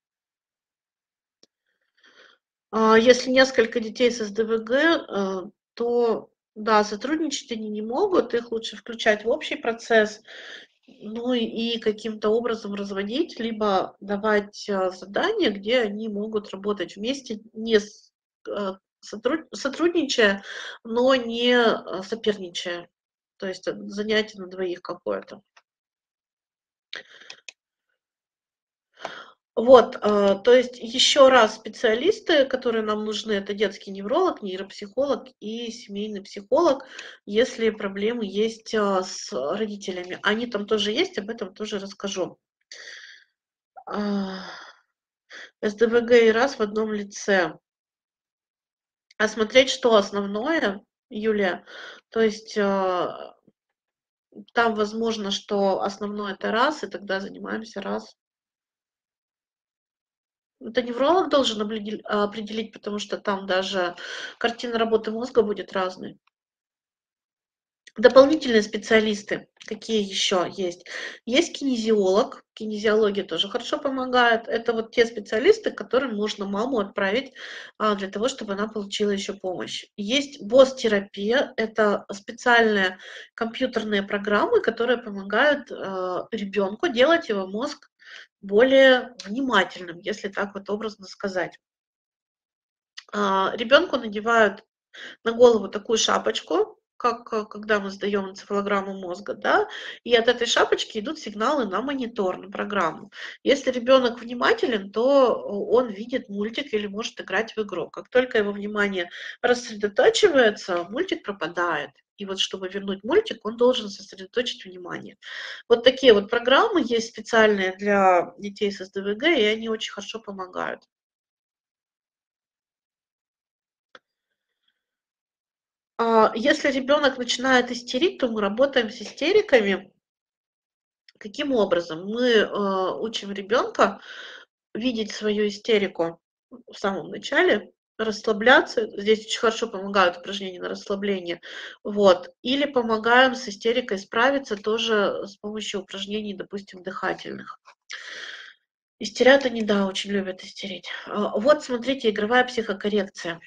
Если несколько детей с СДВГ, то да, сотрудничать они не могут, их лучше включать в общий процесс, ну и каким-то образом разводить, либо давать задания, где они могут работать вместе, не сотрудничая, но не соперничая. То есть занятие на двоих какое-то. Вот, то есть еще раз специалисты, которые нам нужны, это детский невролог, нейропсихолог и семейный психолог, если проблемы есть с родителями. Они там тоже есть, об этом тоже расскажу. СДВГ и РАС в одном лице. Осмотреть, что основное, Юлия, то есть там возможно, что основное это РАС, и тогда занимаемся РАС. Это невролог должен определить, потому что там даже картина работы мозга будет разной. Дополнительные специалисты, какие еще есть? Есть кинезиолог, кинезиология тоже хорошо помогает. Это вот те специалисты, к которым можно маму отправить для того, чтобы она получила еще помощь. Есть БОС-терапия, это специальные компьютерные программы, которые помогают ребенку делать его мозг более внимательным, если так вот образно сказать. Ребенку надевают на голову такую шапочку, как когда мы сдаем энцефалограмму мозга, да, и от этой шапочки идут сигналы на монитор, на программу. Если ребенок внимателен, то он видит мультик или может играть в игру. Как только его внимание рассредотачивается, мультик пропадает. И вот чтобы вернуть мультик, он должен сосредоточить внимание. Вот такие вот программы есть специальные для детей с СДВГ, и они очень хорошо помогают. Если ребенок начинает истерить, то мы работаем с истериками. Каким образом? Мы учим ребенка видеть свою истерику в самом начале, расслабляться. Здесь очень хорошо помогают упражнения на расслабление. Вот. Или помогаем с истерикой справиться тоже с помощью упражнений, допустим, дыхательных. Истерят они, да, очень любят истерить. Вот, смотрите, игровая психокоррекция.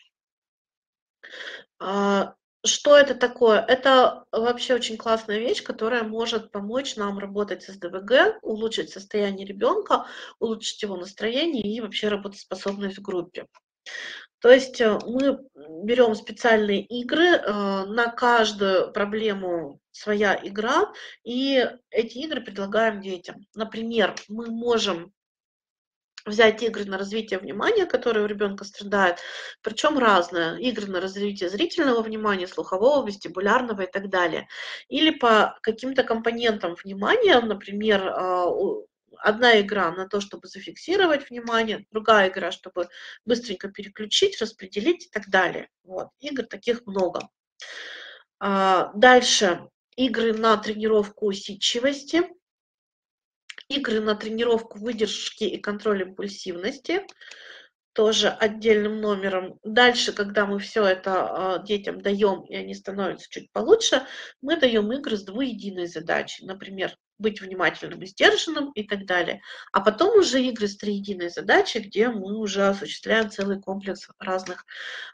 А, Что это такое? Это вообще очень классная вещь, которая может помочь нам работать с СДВГ, улучшить состояние ребенка, улучшить его настроение и вообще работоспособность в группе. То есть мы берем специальные игры, на каждую проблему своя игра, и эти игры предлагаем детям. Например, мы можем взять игры на развитие внимания, которые у ребенка страдают, причем разные. Игры на развитие зрительного внимания, слухового, вестибулярного и так далее. Или по каким-то компонентам внимания, например, одна игра на то, чтобы зафиксировать внимание, другая игра, чтобы быстренько переключить, распределить и так далее. Вот. Игр таких много. Дальше игры на тренировку усидчивости, игры на тренировку выдержки и контроль импульсивности, тоже отдельным номером. Дальше, когда мы все это детям даем, и они становятся чуть получше, мы даем игры с двуединой задачей. Например, быть внимательным и сдержанным и так далее. А потом уже игры с триединой задачей, где мы уже осуществляем целый комплекс разных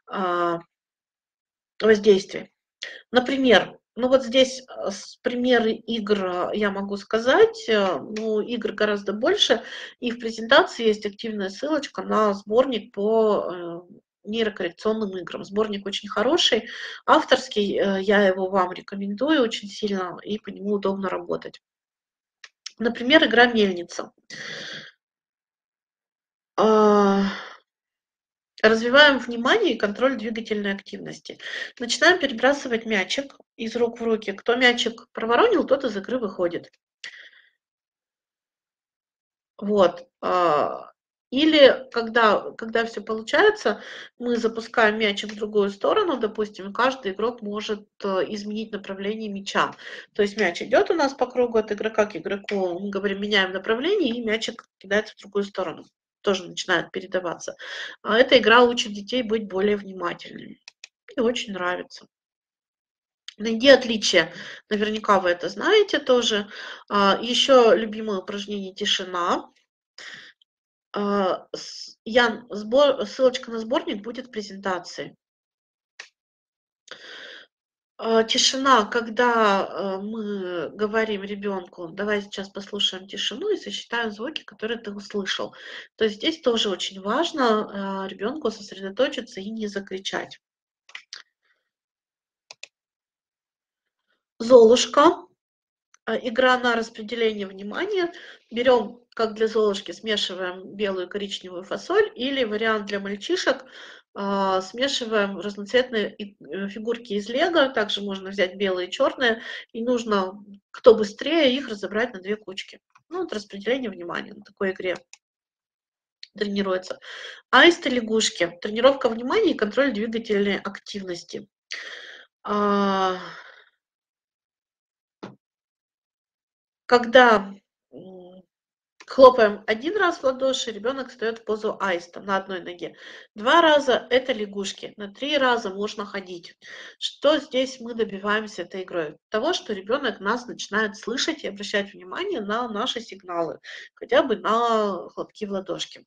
воздействий. Например, ну вот здесь примеры игр я могу сказать, ну игр гораздо больше, и в презентации есть активная ссылочка на сборник по нейрокоррекционным играм. Сборник очень хороший, авторский, я его вам рекомендую очень сильно, и по нему удобно работать. Например, игра «Мельница». Развиваем внимание и контроль двигательной активности. Начинаем перебрасывать мячик из рук в руки. Кто мячик проворонил, тот из игры выходит. Вот. Или когда все получается, мы запускаем мячик в другую сторону, допустим, каждый игрок может изменить направление мяча. То есть мяч идет у нас по кругу от игрока к игроку, мы говорим, меняем направление, и мячик кидается в другую сторону. Тоже начинает передаваться. Эта игра учит детей быть более внимательными. Мне очень нравится. Найди отличия. Наверняка вы это знаете тоже. Еще любимое упражнение «Тишина». Ян, ссылочка на сборник будет в презентации. Тишина, когда мы говорим ребенку, давай сейчас послушаем тишину и сосчитаем звуки, которые ты услышал. То есть здесь тоже очень важно ребенку сосредоточиться и не закричать. Золушка. Игра на распределение внимания. Берем, как для Золушки, смешиваем белую и коричневую фасоль, или вариант для мальчишек, смешиваем разноцветные фигурки из лего, также можно взять белые и черные, и нужно, кто быстрее, их разобрать на две кучки. Ну, вот распределение внимания на такой игре тренируется. Аист и лягушки. Тренировка внимания и контроль двигательной активности. Когда хлопаем один раз в ладоши, ребенок встает в позу аиста на одной ноге. 2 раза – это лягушки, на 3 раза можно ходить. Что здесь мы добиваемся этой игрой? Того, что ребенок нас начинает слышать и обращать внимание на наши сигналы, хотя бы на хлопки в ладошки.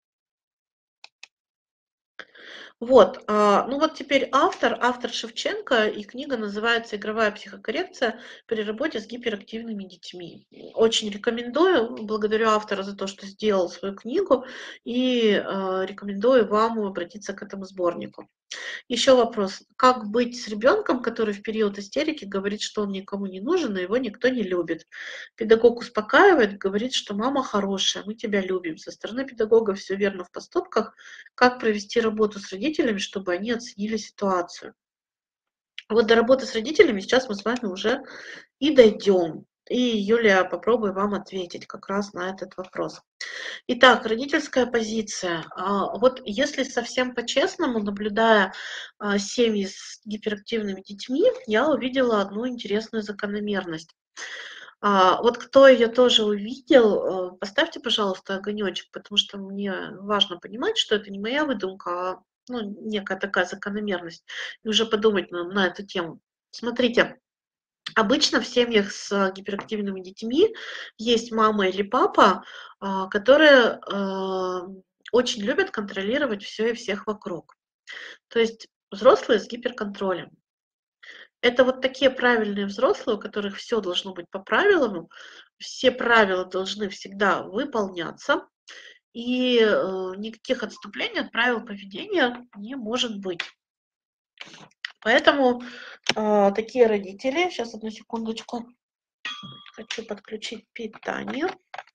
Вот, ну вот теперь автор Шевченко, и книга называется «Игровая психокоррекция при работе с гиперактивными детьми». Очень рекомендую, благодарю автора за то, что сделал свою книгу, и рекомендую вам обратиться к этому сборнику. Еще вопрос. Как быть с ребенком, который в период истерики говорит, что он никому не нужен, и его никто не любит? Педагог успокаивает, говорит, что мама хорошая, мы тебя любим. Со стороны педагога все верно в поступках. Как провести работу с родителями, чтобы они оценили ситуацию? Вот до работы с родителями сейчас мы с вами уже и дойдем. И, Юлия, попробую вам ответить как раз на этот вопрос. Итак, родительская позиция. Вот если совсем по-честному, наблюдая семьи с гиперактивными детьми, я увидела одну интересную закономерность. Вот кто ее тоже увидел, поставьте, пожалуйста, огонечек, потому что мне важно понимать, что это не моя выдумка, а ну, некая такая закономерность, и уже подумать на эту тему. Смотрите, обычно в семьях с гиперактивными детьми есть мама или папа, которые очень любят контролировать все и всех вокруг. То есть взрослые с гиперконтролем. Это вот такие правильные взрослые, у которых все должно быть по правилам, все правила должны всегда выполняться, и никаких отступлений от правил поведения не может быть. Поэтому такие родители, сейчас одну секундочку, хочу подключить питание.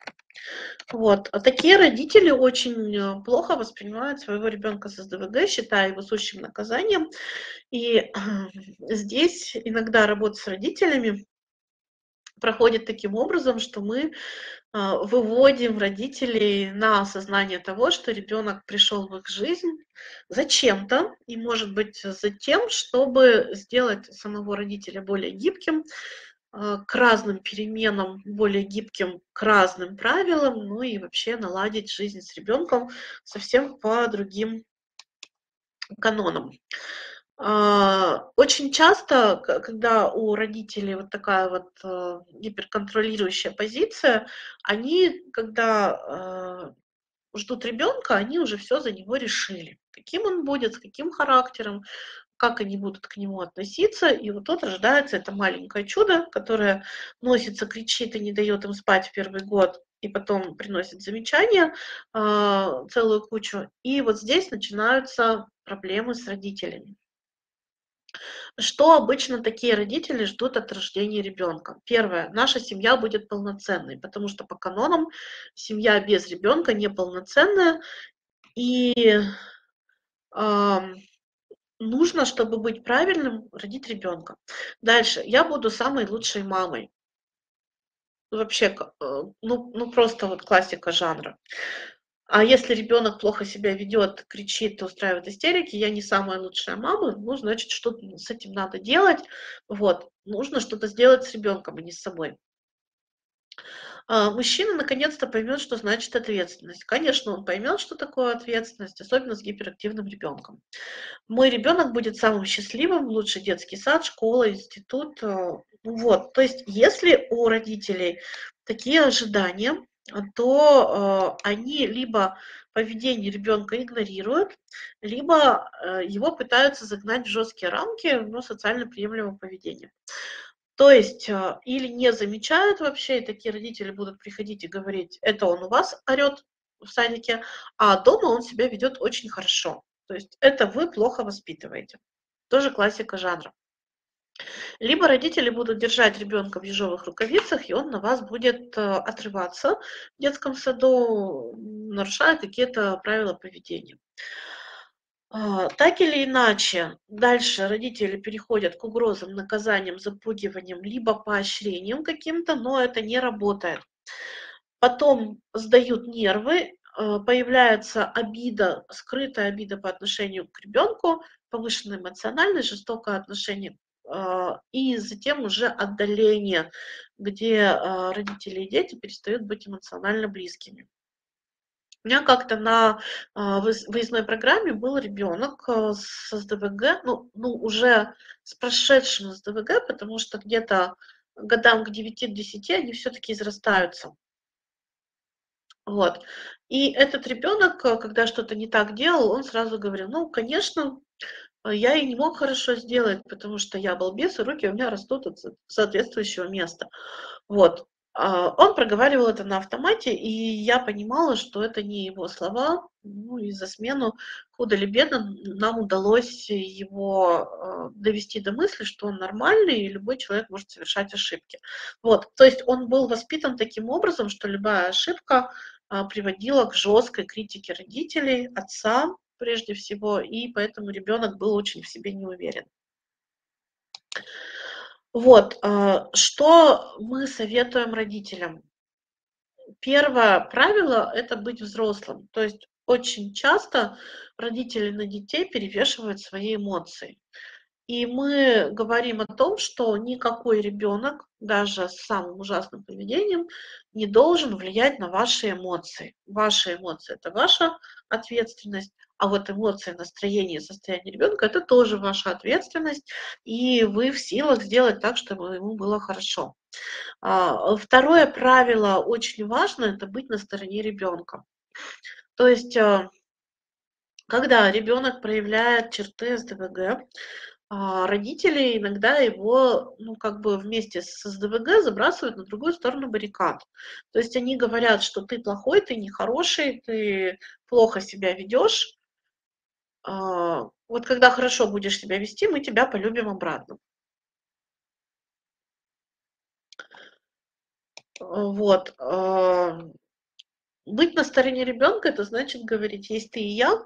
Вот. А такие родители очень плохо воспринимают своего ребенка с СДВГ, считая его сущим наказанием. И здесь иногда работа с родителями проходит таким образом, что мы выводим родителей на осознание того, что ребенок пришел в их жизнь зачем-то, и, может быть, за тем, чтобы сделать самого родителя более гибким, к разным переменам, более гибким к разным правилам, ну и вообще наладить жизнь с ребенком совсем по другим канонам. Очень часто, когда у родителей вот такая вот гиперконтролирующая позиция, они, когда ждут ребенка, они уже все за него решили. Каким он будет, с каким характером, как они будут к нему относиться. И вот тут рождается это маленькое чудо, которое носится, кричит и не дает им спать в первый год, и потом приносит замечания целую кучу. И вот здесь начинаются проблемы с родителями. Что обычно такие родители ждут от рождения ребенка? Первое. Наша семья будет полноценной, потому что по канонам семья без ребенка неполноценная, и ам, нужно, чтобы быть правильным, родить ребенка. Дальше. Я буду самой лучшей мамой. Вообще, ну просто вот классика жанра. А если ребенок плохо себя ведет, кричит, устраивает истерики, я не самая лучшая мама, ну, значит, что-то с этим надо делать. Вот. Нужно что-то сделать с ребенком, а не с собой. Мужчина наконец-то поймет, что значит ответственность. Конечно, он поймет, что такое ответственность, особенно с гиперактивным ребенком. Мой ребенок будет самым счастливым, лучший детский сад, школа, институт. Вот. То есть, если у родителей такие ожидания, то они либо поведение ребенка игнорируют, либо его пытаются загнать в жесткие рамки, но социально приемлемого поведения. То есть или не замечают вообще, и такие родители будут приходить и говорить, это он у вас орет в садике, а дома он себя ведет очень хорошо. То есть это вы плохо воспитываете. Тоже классика жанра. Либо родители будут держать ребенка в ежовых рукавицах, и он на вас будет отрываться в детском саду, нарушая какие-то правила поведения. Так или иначе, дальше родители переходят к угрозам, наказаниям, запугиваниям, либо поощрениям каким-то, но это не работает. Потом сдают нервы, появляется обида, скрытая обида по отношению к ребенку, повышенная эмоциональность, жестокое отношение, и затем уже отдаление, где родители и дети перестают быть эмоционально близкими. У меня как-то на выездной программе был ребенок с СДВГ, ну уже с прошедшим СДВГ, потому что где-то годам к 9-10 они все-таки израстаются. Вот. И этот ребенок, когда что-то не так делал, он сразу говорил, ну, конечно, я и не мог хорошо сделать, потому что я балбес, и руки у меня растут от соответствующего места. Вот. Он проговаривал это на автомате, и я понимала, что это не его слова. Ну, и за смену худо ли бедно нам удалось его довести до мысли, что он нормальный, и любой человек может совершать ошибки. Вот. То есть он был воспитан таким образом, что любая ошибка приводила к жесткой критике родителей, отца прежде всего, и поэтому ребенок был очень в себе не уверен. Вот, что мы советуем родителям? Первое правило – это быть взрослым. То есть очень часто родители на детей перевешивают свои эмоции. И мы говорим о том, что никакой ребенок, даже с самым ужасным поведением, не должен влиять на ваши эмоции. Ваши эмоции – это ваша ответственность, а вот эмоции, настроение, состояние ребенка – это тоже ваша ответственность, и вы в силах сделать так, чтобы ему было хорошо. Второе правило очень важно – это быть на стороне ребенка. То есть, когда ребенок проявляет черты СДВГ, родители иногда его, ну, как бы вместе с СДВГ забрасывают на другую сторону баррикад. То есть они говорят, что ты плохой, ты нехороший, ты плохо себя ведешь. Вот когда хорошо будешь себя вести, мы тебя полюбим обратно. Вот. Быть на стороне ребенка — это значит говорить: есть ты и я,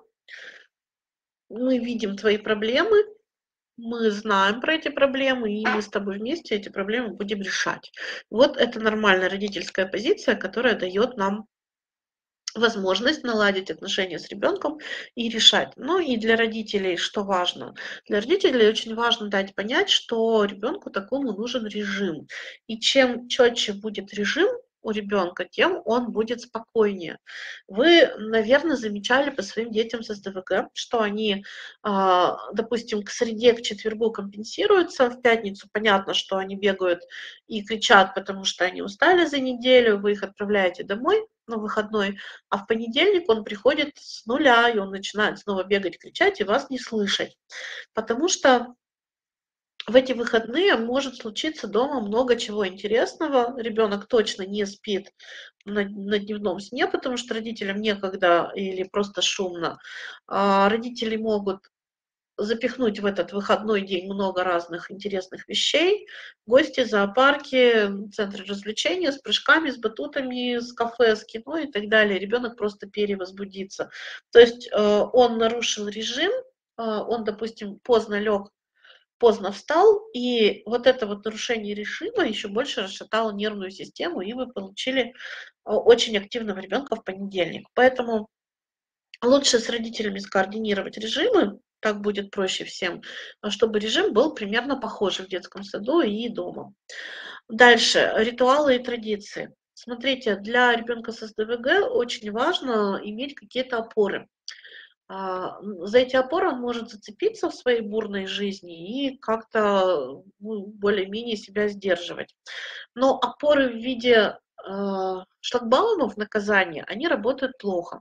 мы видим твои проблемы, мы знаем про эти проблемы, и мы с тобой вместе эти проблемы будем решать. Вот это нормальная родительская позиция, которая дает нам возможность наладить отношения с ребенком и решать. Ну и для родителей что важно? Для родителей очень важно дать понять, что ребенку такому нужен режим. И чем четче будет режим у ребенка, тем он будет спокойнее. Вы, наверное, замечали по своим детям с СДВГ, что они, допустим, к среде, к четвергу компенсируются, в пятницу понятно, что они бегают и кричат, потому что они устали за неделю, вы их отправляете домой на выходной, а в понедельник он приходит с нуля, и он начинает снова бегать, кричать и вас не слышать. Потому что в эти выходные может случиться дома много чего интересного. Ребенок точно не спит на дневном сне, потому что родителям некогда или просто шумно. Родители могут запихнуть в этот выходной день много разных интересных вещей. Гости, зоопарки, центры развлечения с прыжками, с батутами, с кафе, с кино и так далее. Ребенок просто перевозбудится. То есть он нарушил режим, он, допустим, поздно лег, поздно встал, и вот это вот нарушение режима еще больше расшатало нервную систему, и вы получили очень активного ребенка в понедельник. Поэтому лучше с родителями скоординировать режимы, так будет проще всем, чтобы режим был примерно похожий в детском саду и дома. Дальше, ритуалы и традиции. Смотрите, для ребенка с СДВГ очень важно иметь какие-то опоры. За эти опоры он может зацепиться в своей бурной жизни и как-то ну, более-менее себя сдерживать. Но опоры в виде шлагбаумов наказания, они работают плохо.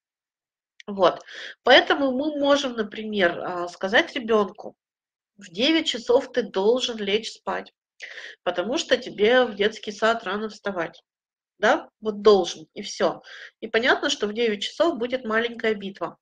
Вот. Поэтому мы можем, например, сказать ребенку: в 9 часов ты должен лечь спать, потому что тебе в детский сад рано вставать. Да, вот должен, и все. И понятно, что в 9 часов будет маленькая битва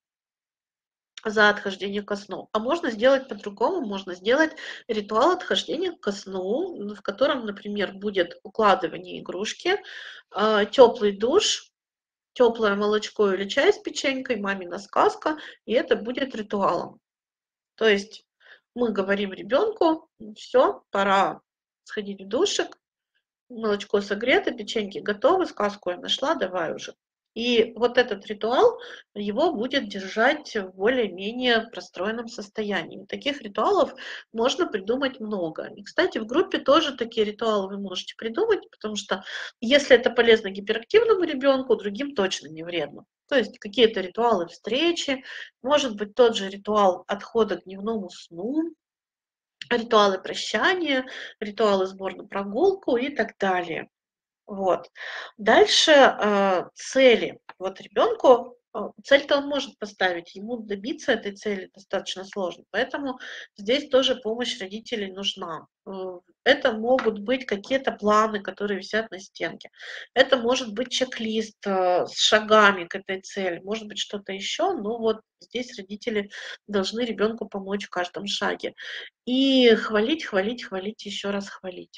за отхождение ко сну. А можно сделать по-другому, можно сделать ритуал отхождения ко сну, в котором, например, будет укладывание игрушки, теплый душ, теплое молочко или чай с печенькой, мамина сказка, и это будет ритуалом. То есть мы говорим ребенку: все, пора сходить в душик, молочко согрето, печеньки готовы, сказку я нашла, давай уже. И вот этот ритуал его будет держать в более-менее простроенном состоянии. Таких ритуалов можно придумать много. И, кстати, в группе тоже такие ритуалы вы можете придумать, потому что если это полезно гиперактивному ребенку, другим точно не вредно. То есть какие-то ритуалы встречи, может быть тот же ритуал отхода к дневному сну, ритуалы прощания, ритуалы сбора на прогулку и так далее. Вот. Дальше цели. Вот ребенку цель-то он может поставить, ему добиться этой цели достаточно сложно. Поэтому здесь тоже помощь родителей нужна. Это могут быть какие-то планы, которые висят на стенке. Это может быть чек-лист с шагами к этой цели, может быть что-то еще, но вот здесь родители должны ребенку помочь в каждом шаге. И хвалить, хвалить, хвалить, еще раз хвалить.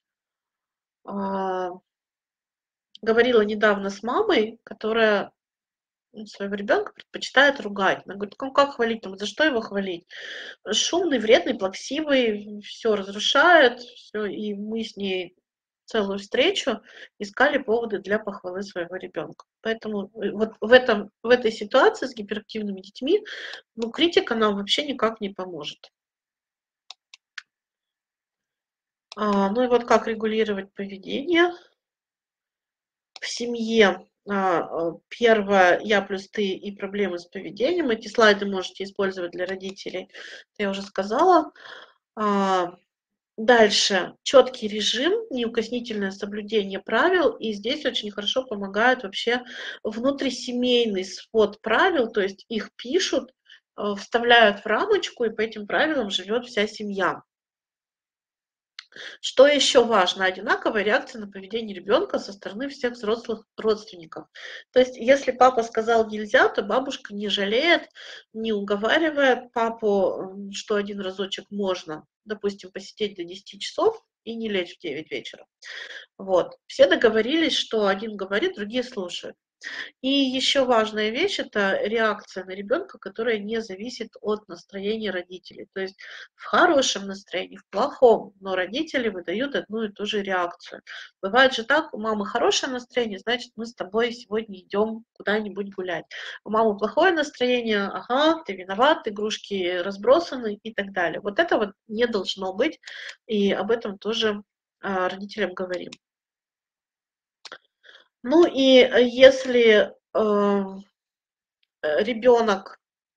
А, Говорила недавно с мамой, которая своего ребенка предпочитает ругать. Она говорит: ну как хвалить, там, за что его хвалить? Шумный, вредный, плаксивый, все разрушает, все. И мы с ней целую встречу искали поводы для похвалы своего ребенка. Поэтому вот в этой ситуации с гиперактивными детьми, ну, критика нам вообще никак не поможет. Ну и вот как регулировать поведение в семье. Первое — я плюс ты и проблемы с поведением. Эти слайды можете использовать для родителей, это я уже сказала. А, Дальше четкий режим, неукоснительное соблюдение правил. И здесь очень хорошо помогает вообще внутрисемейный свод правил, то есть их пишут, вставляют в рамочку, и по этим правилам живет вся семья. Что еще важно? Одинаковая реакция на поведение ребенка со стороны всех взрослых родственников. То есть, если папа сказал нельзя, то бабушка не жалеет, не уговаривает папу, что один разочек можно, допустим, посидеть до 10 часов и не лечь в 9 вечера. Вот. Все договорились, что один говорит, другие слушают. И еще важная вещь — это реакция на ребенка, которая не зависит от настроения родителей. То есть в хорошем настроении, в плохом, но родители выдают одну и ту же реакцию. Бывает же так: у мамы хорошее настроение, значит, мы с тобой сегодня идем куда-нибудь гулять. У мамы плохое настроение, ага, ты виноват, игрушки разбросаны и так далее. Вот это вот не должно быть, и об этом тоже родителям говорим. Ну и если ребенок,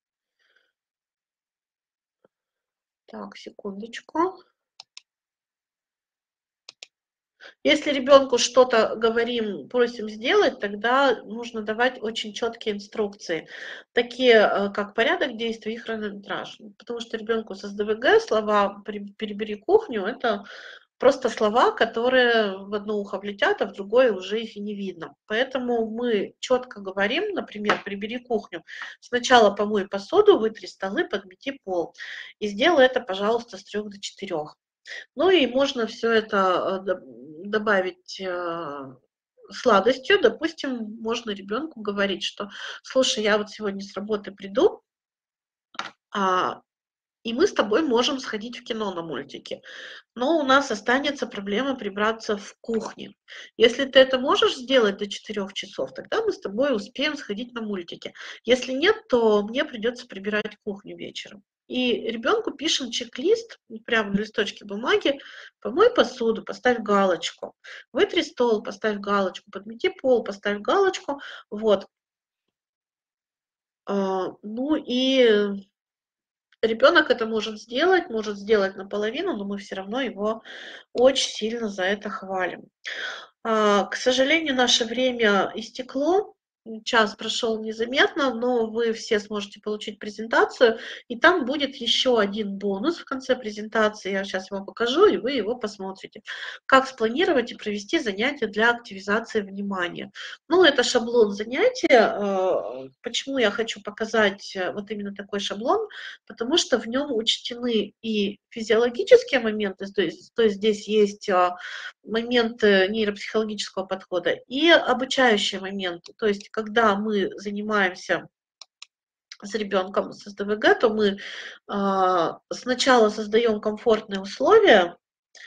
так, секундочку. Если ребенку что-то говорим, просим сделать, тогда нужно давать очень четкие инструкции, такие как порядок действий и хронометраж. Потому что ребенку с СДВГ слова «перебери кухню» — это просто слова, которые в одно ухо влетят, а в другое уже их и не видно. Поэтому мы четко говорим, например, «прибери кухню», сначала помой посуду, вытри столы, подмети пол. И сделай это, пожалуйста, с 3 до 4. Ну и можно все это добавить сладостью. Допустим, можно ребенку говорить, что: слушай, я вот сегодня с работы приду, а, и мы с тобой можем сходить в кино на мультики, но у нас останется проблема прибраться в кухне. Если ты это можешь сделать до 4 часов, тогда мы с тобой успеем сходить на мультики. Если нет, то мне придется прибирать кухню вечером. И ребенку пишем чек-лист прямо на листочке бумаги: помой посуду, поставь галочку, вытри стол, поставь галочку, подмети пол, поставь галочку. Вот. Ну и ребенок это может сделать наполовину, но мы все равно его очень сильно за это хвалим. К сожалению, наше время истекло. Час прошел незаметно, но вы все сможете получить презентацию, и там будет еще один бонус в конце презентации. Я сейчас его покажу, и вы его посмотрите. Как спланировать и провести занятия для активизации внимания. Ну, это шаблон занятия. Почему я хочу показать вот именно такой шаблон? Потому что в нем учтены и физиологические моменты, то есть здесь есть моменты нейропсихологического подхода и обучающие моменты. То есть когда мы занимаемся с ребенком с СДВГ, то мы сначала создаем комфортные условия,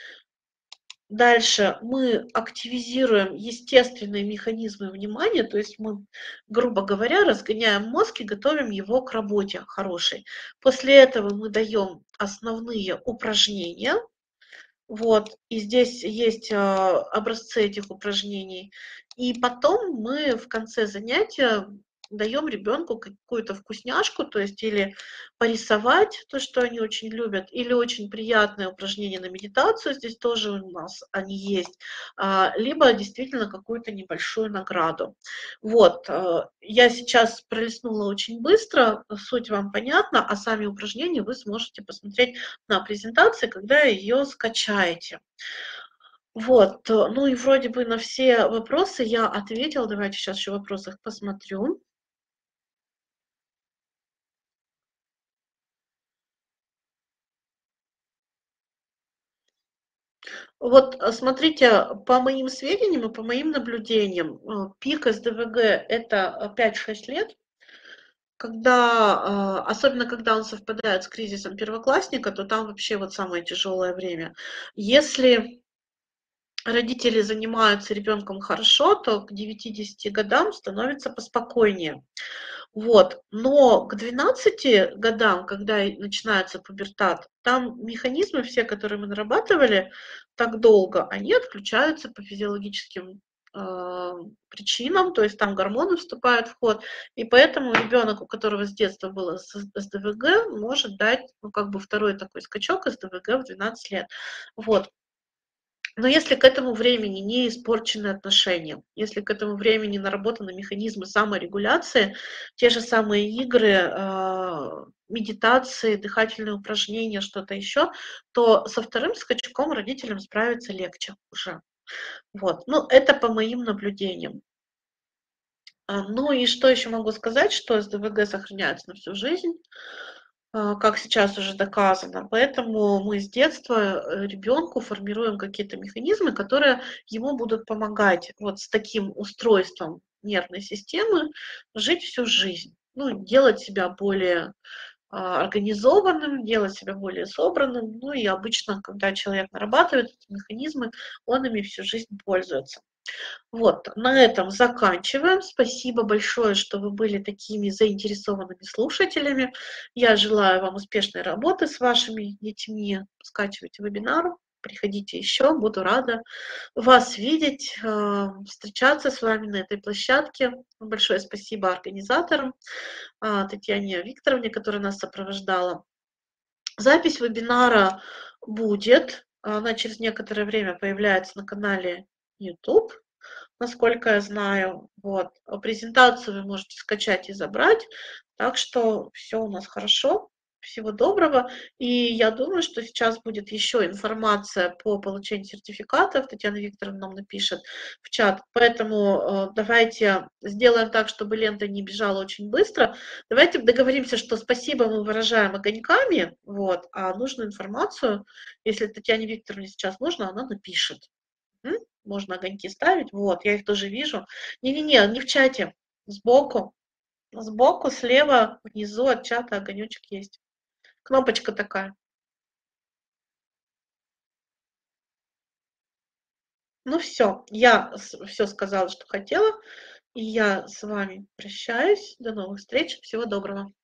дальше мы активизируем естественные механизмы внимания, то есть мы, грубо говоря, разгоняем мозг и готовим его к работе хорошей. После этого мы даем основные упражнения. Вот, и здесь есть образцы этих упражнений. И потом мы в конце занятия даем ребенку какую-то вкусняшку, то есть или порисовать, то, что они очень любят, или очень приятное упражнение на медитацию, здесь тоже у нас они есть, либо действительно какую-то небольшую награду. Вот, я сейчас пролистнула очень быстро, суть вам понятна, а сами упражнения вы сможете посмотреть на презентации, когда ее скачаете. Вот, ну и вроде бы на все вопросы я ответила. Давайте сейчас еще вопросы посмотрю. Вот, смотрите, по моим сведениям и по моим наблюдениям, пик СДВГ — это 5-6 лет, когда, особенно когда он совпадает с кризисом первоклассника, то там вообще вот самое тяжелое время. Если родители занимаются ребенком хорошо, то к 9-10 годам становится поспокойнее. Вот. Но к 12 годам, когда начинается пубертат, там механизмы все, которые мы нарабатывали так долго, они отключаются по физиологическим причинам, то есть там гормоны вступают в ход, и поэтому ребенок, у которого с детства было СДВГ, может дать, ну, как бы второй такой скачок СДВГ в 12 лет. Вот. Но если к этому времени не испорчены отношения, если к этому времени наработаны механизмы саморегуляции, те же самые игры, медитации, дыхательные упражнения, что-то еще, то со вторым скачком родителям справиться легче уже. Вот. Ну, это по моим наблюдениям. Ну и что еще могу сказать, что СДВГ сохраняется на всю жизнь, как сейчас уже доказано. Поэтому мы с детства ребенку формируем какие-то механизмы, которые ему будут помогать вот с таким устройством нервной системы жить всю жизнь. Ну, делать себя более организованным, делать себя более собранным. Ну и обычно, когда человек нарабатывает эти механизмы, он ими всю жизнь пользуется. Вот, на этом заканчиваем. Спасибо большое, что вы были такими заинтересованными слушателями. Я желаю вам успешной работы с вашими детьми. Скачивайте вебинар, приходите еще, буду рада вас видеть, встречаться с вами на этой площадке. Большое спасибо организаторам, Татьяне Викторовне, которая нас сопровождала. Запись вебинара будет, она через некоторое время появляется на канале YouTube, насколько я знаю. Вот. Презентацию вы можете скачать и забрать. Так что все у нас хорошо. Всего доброго. И я думаю, что сейчас будет еще информация по получению сертификатов. Татьяна Викторовна нам напишет в чат. Поэтому давайте сделаем так, чтобы лента не бежала очень быстро. Давайте договоримся, что спасибо мы выражаем огоньками, вот, а нужную информацию, если Татьяне Викторовне сейчас нужно, она напишет. Можно огоньки ставить. Вот, я их тоже вижу. Не-не-не, не в чате. Сбоку. Сбоку, слева, внизу от чата огонечек есть. Кнопочка такая. Ну все, я все сказала, что хотела. И я с вами прощаюсь. До новых встреч. Всего доброго.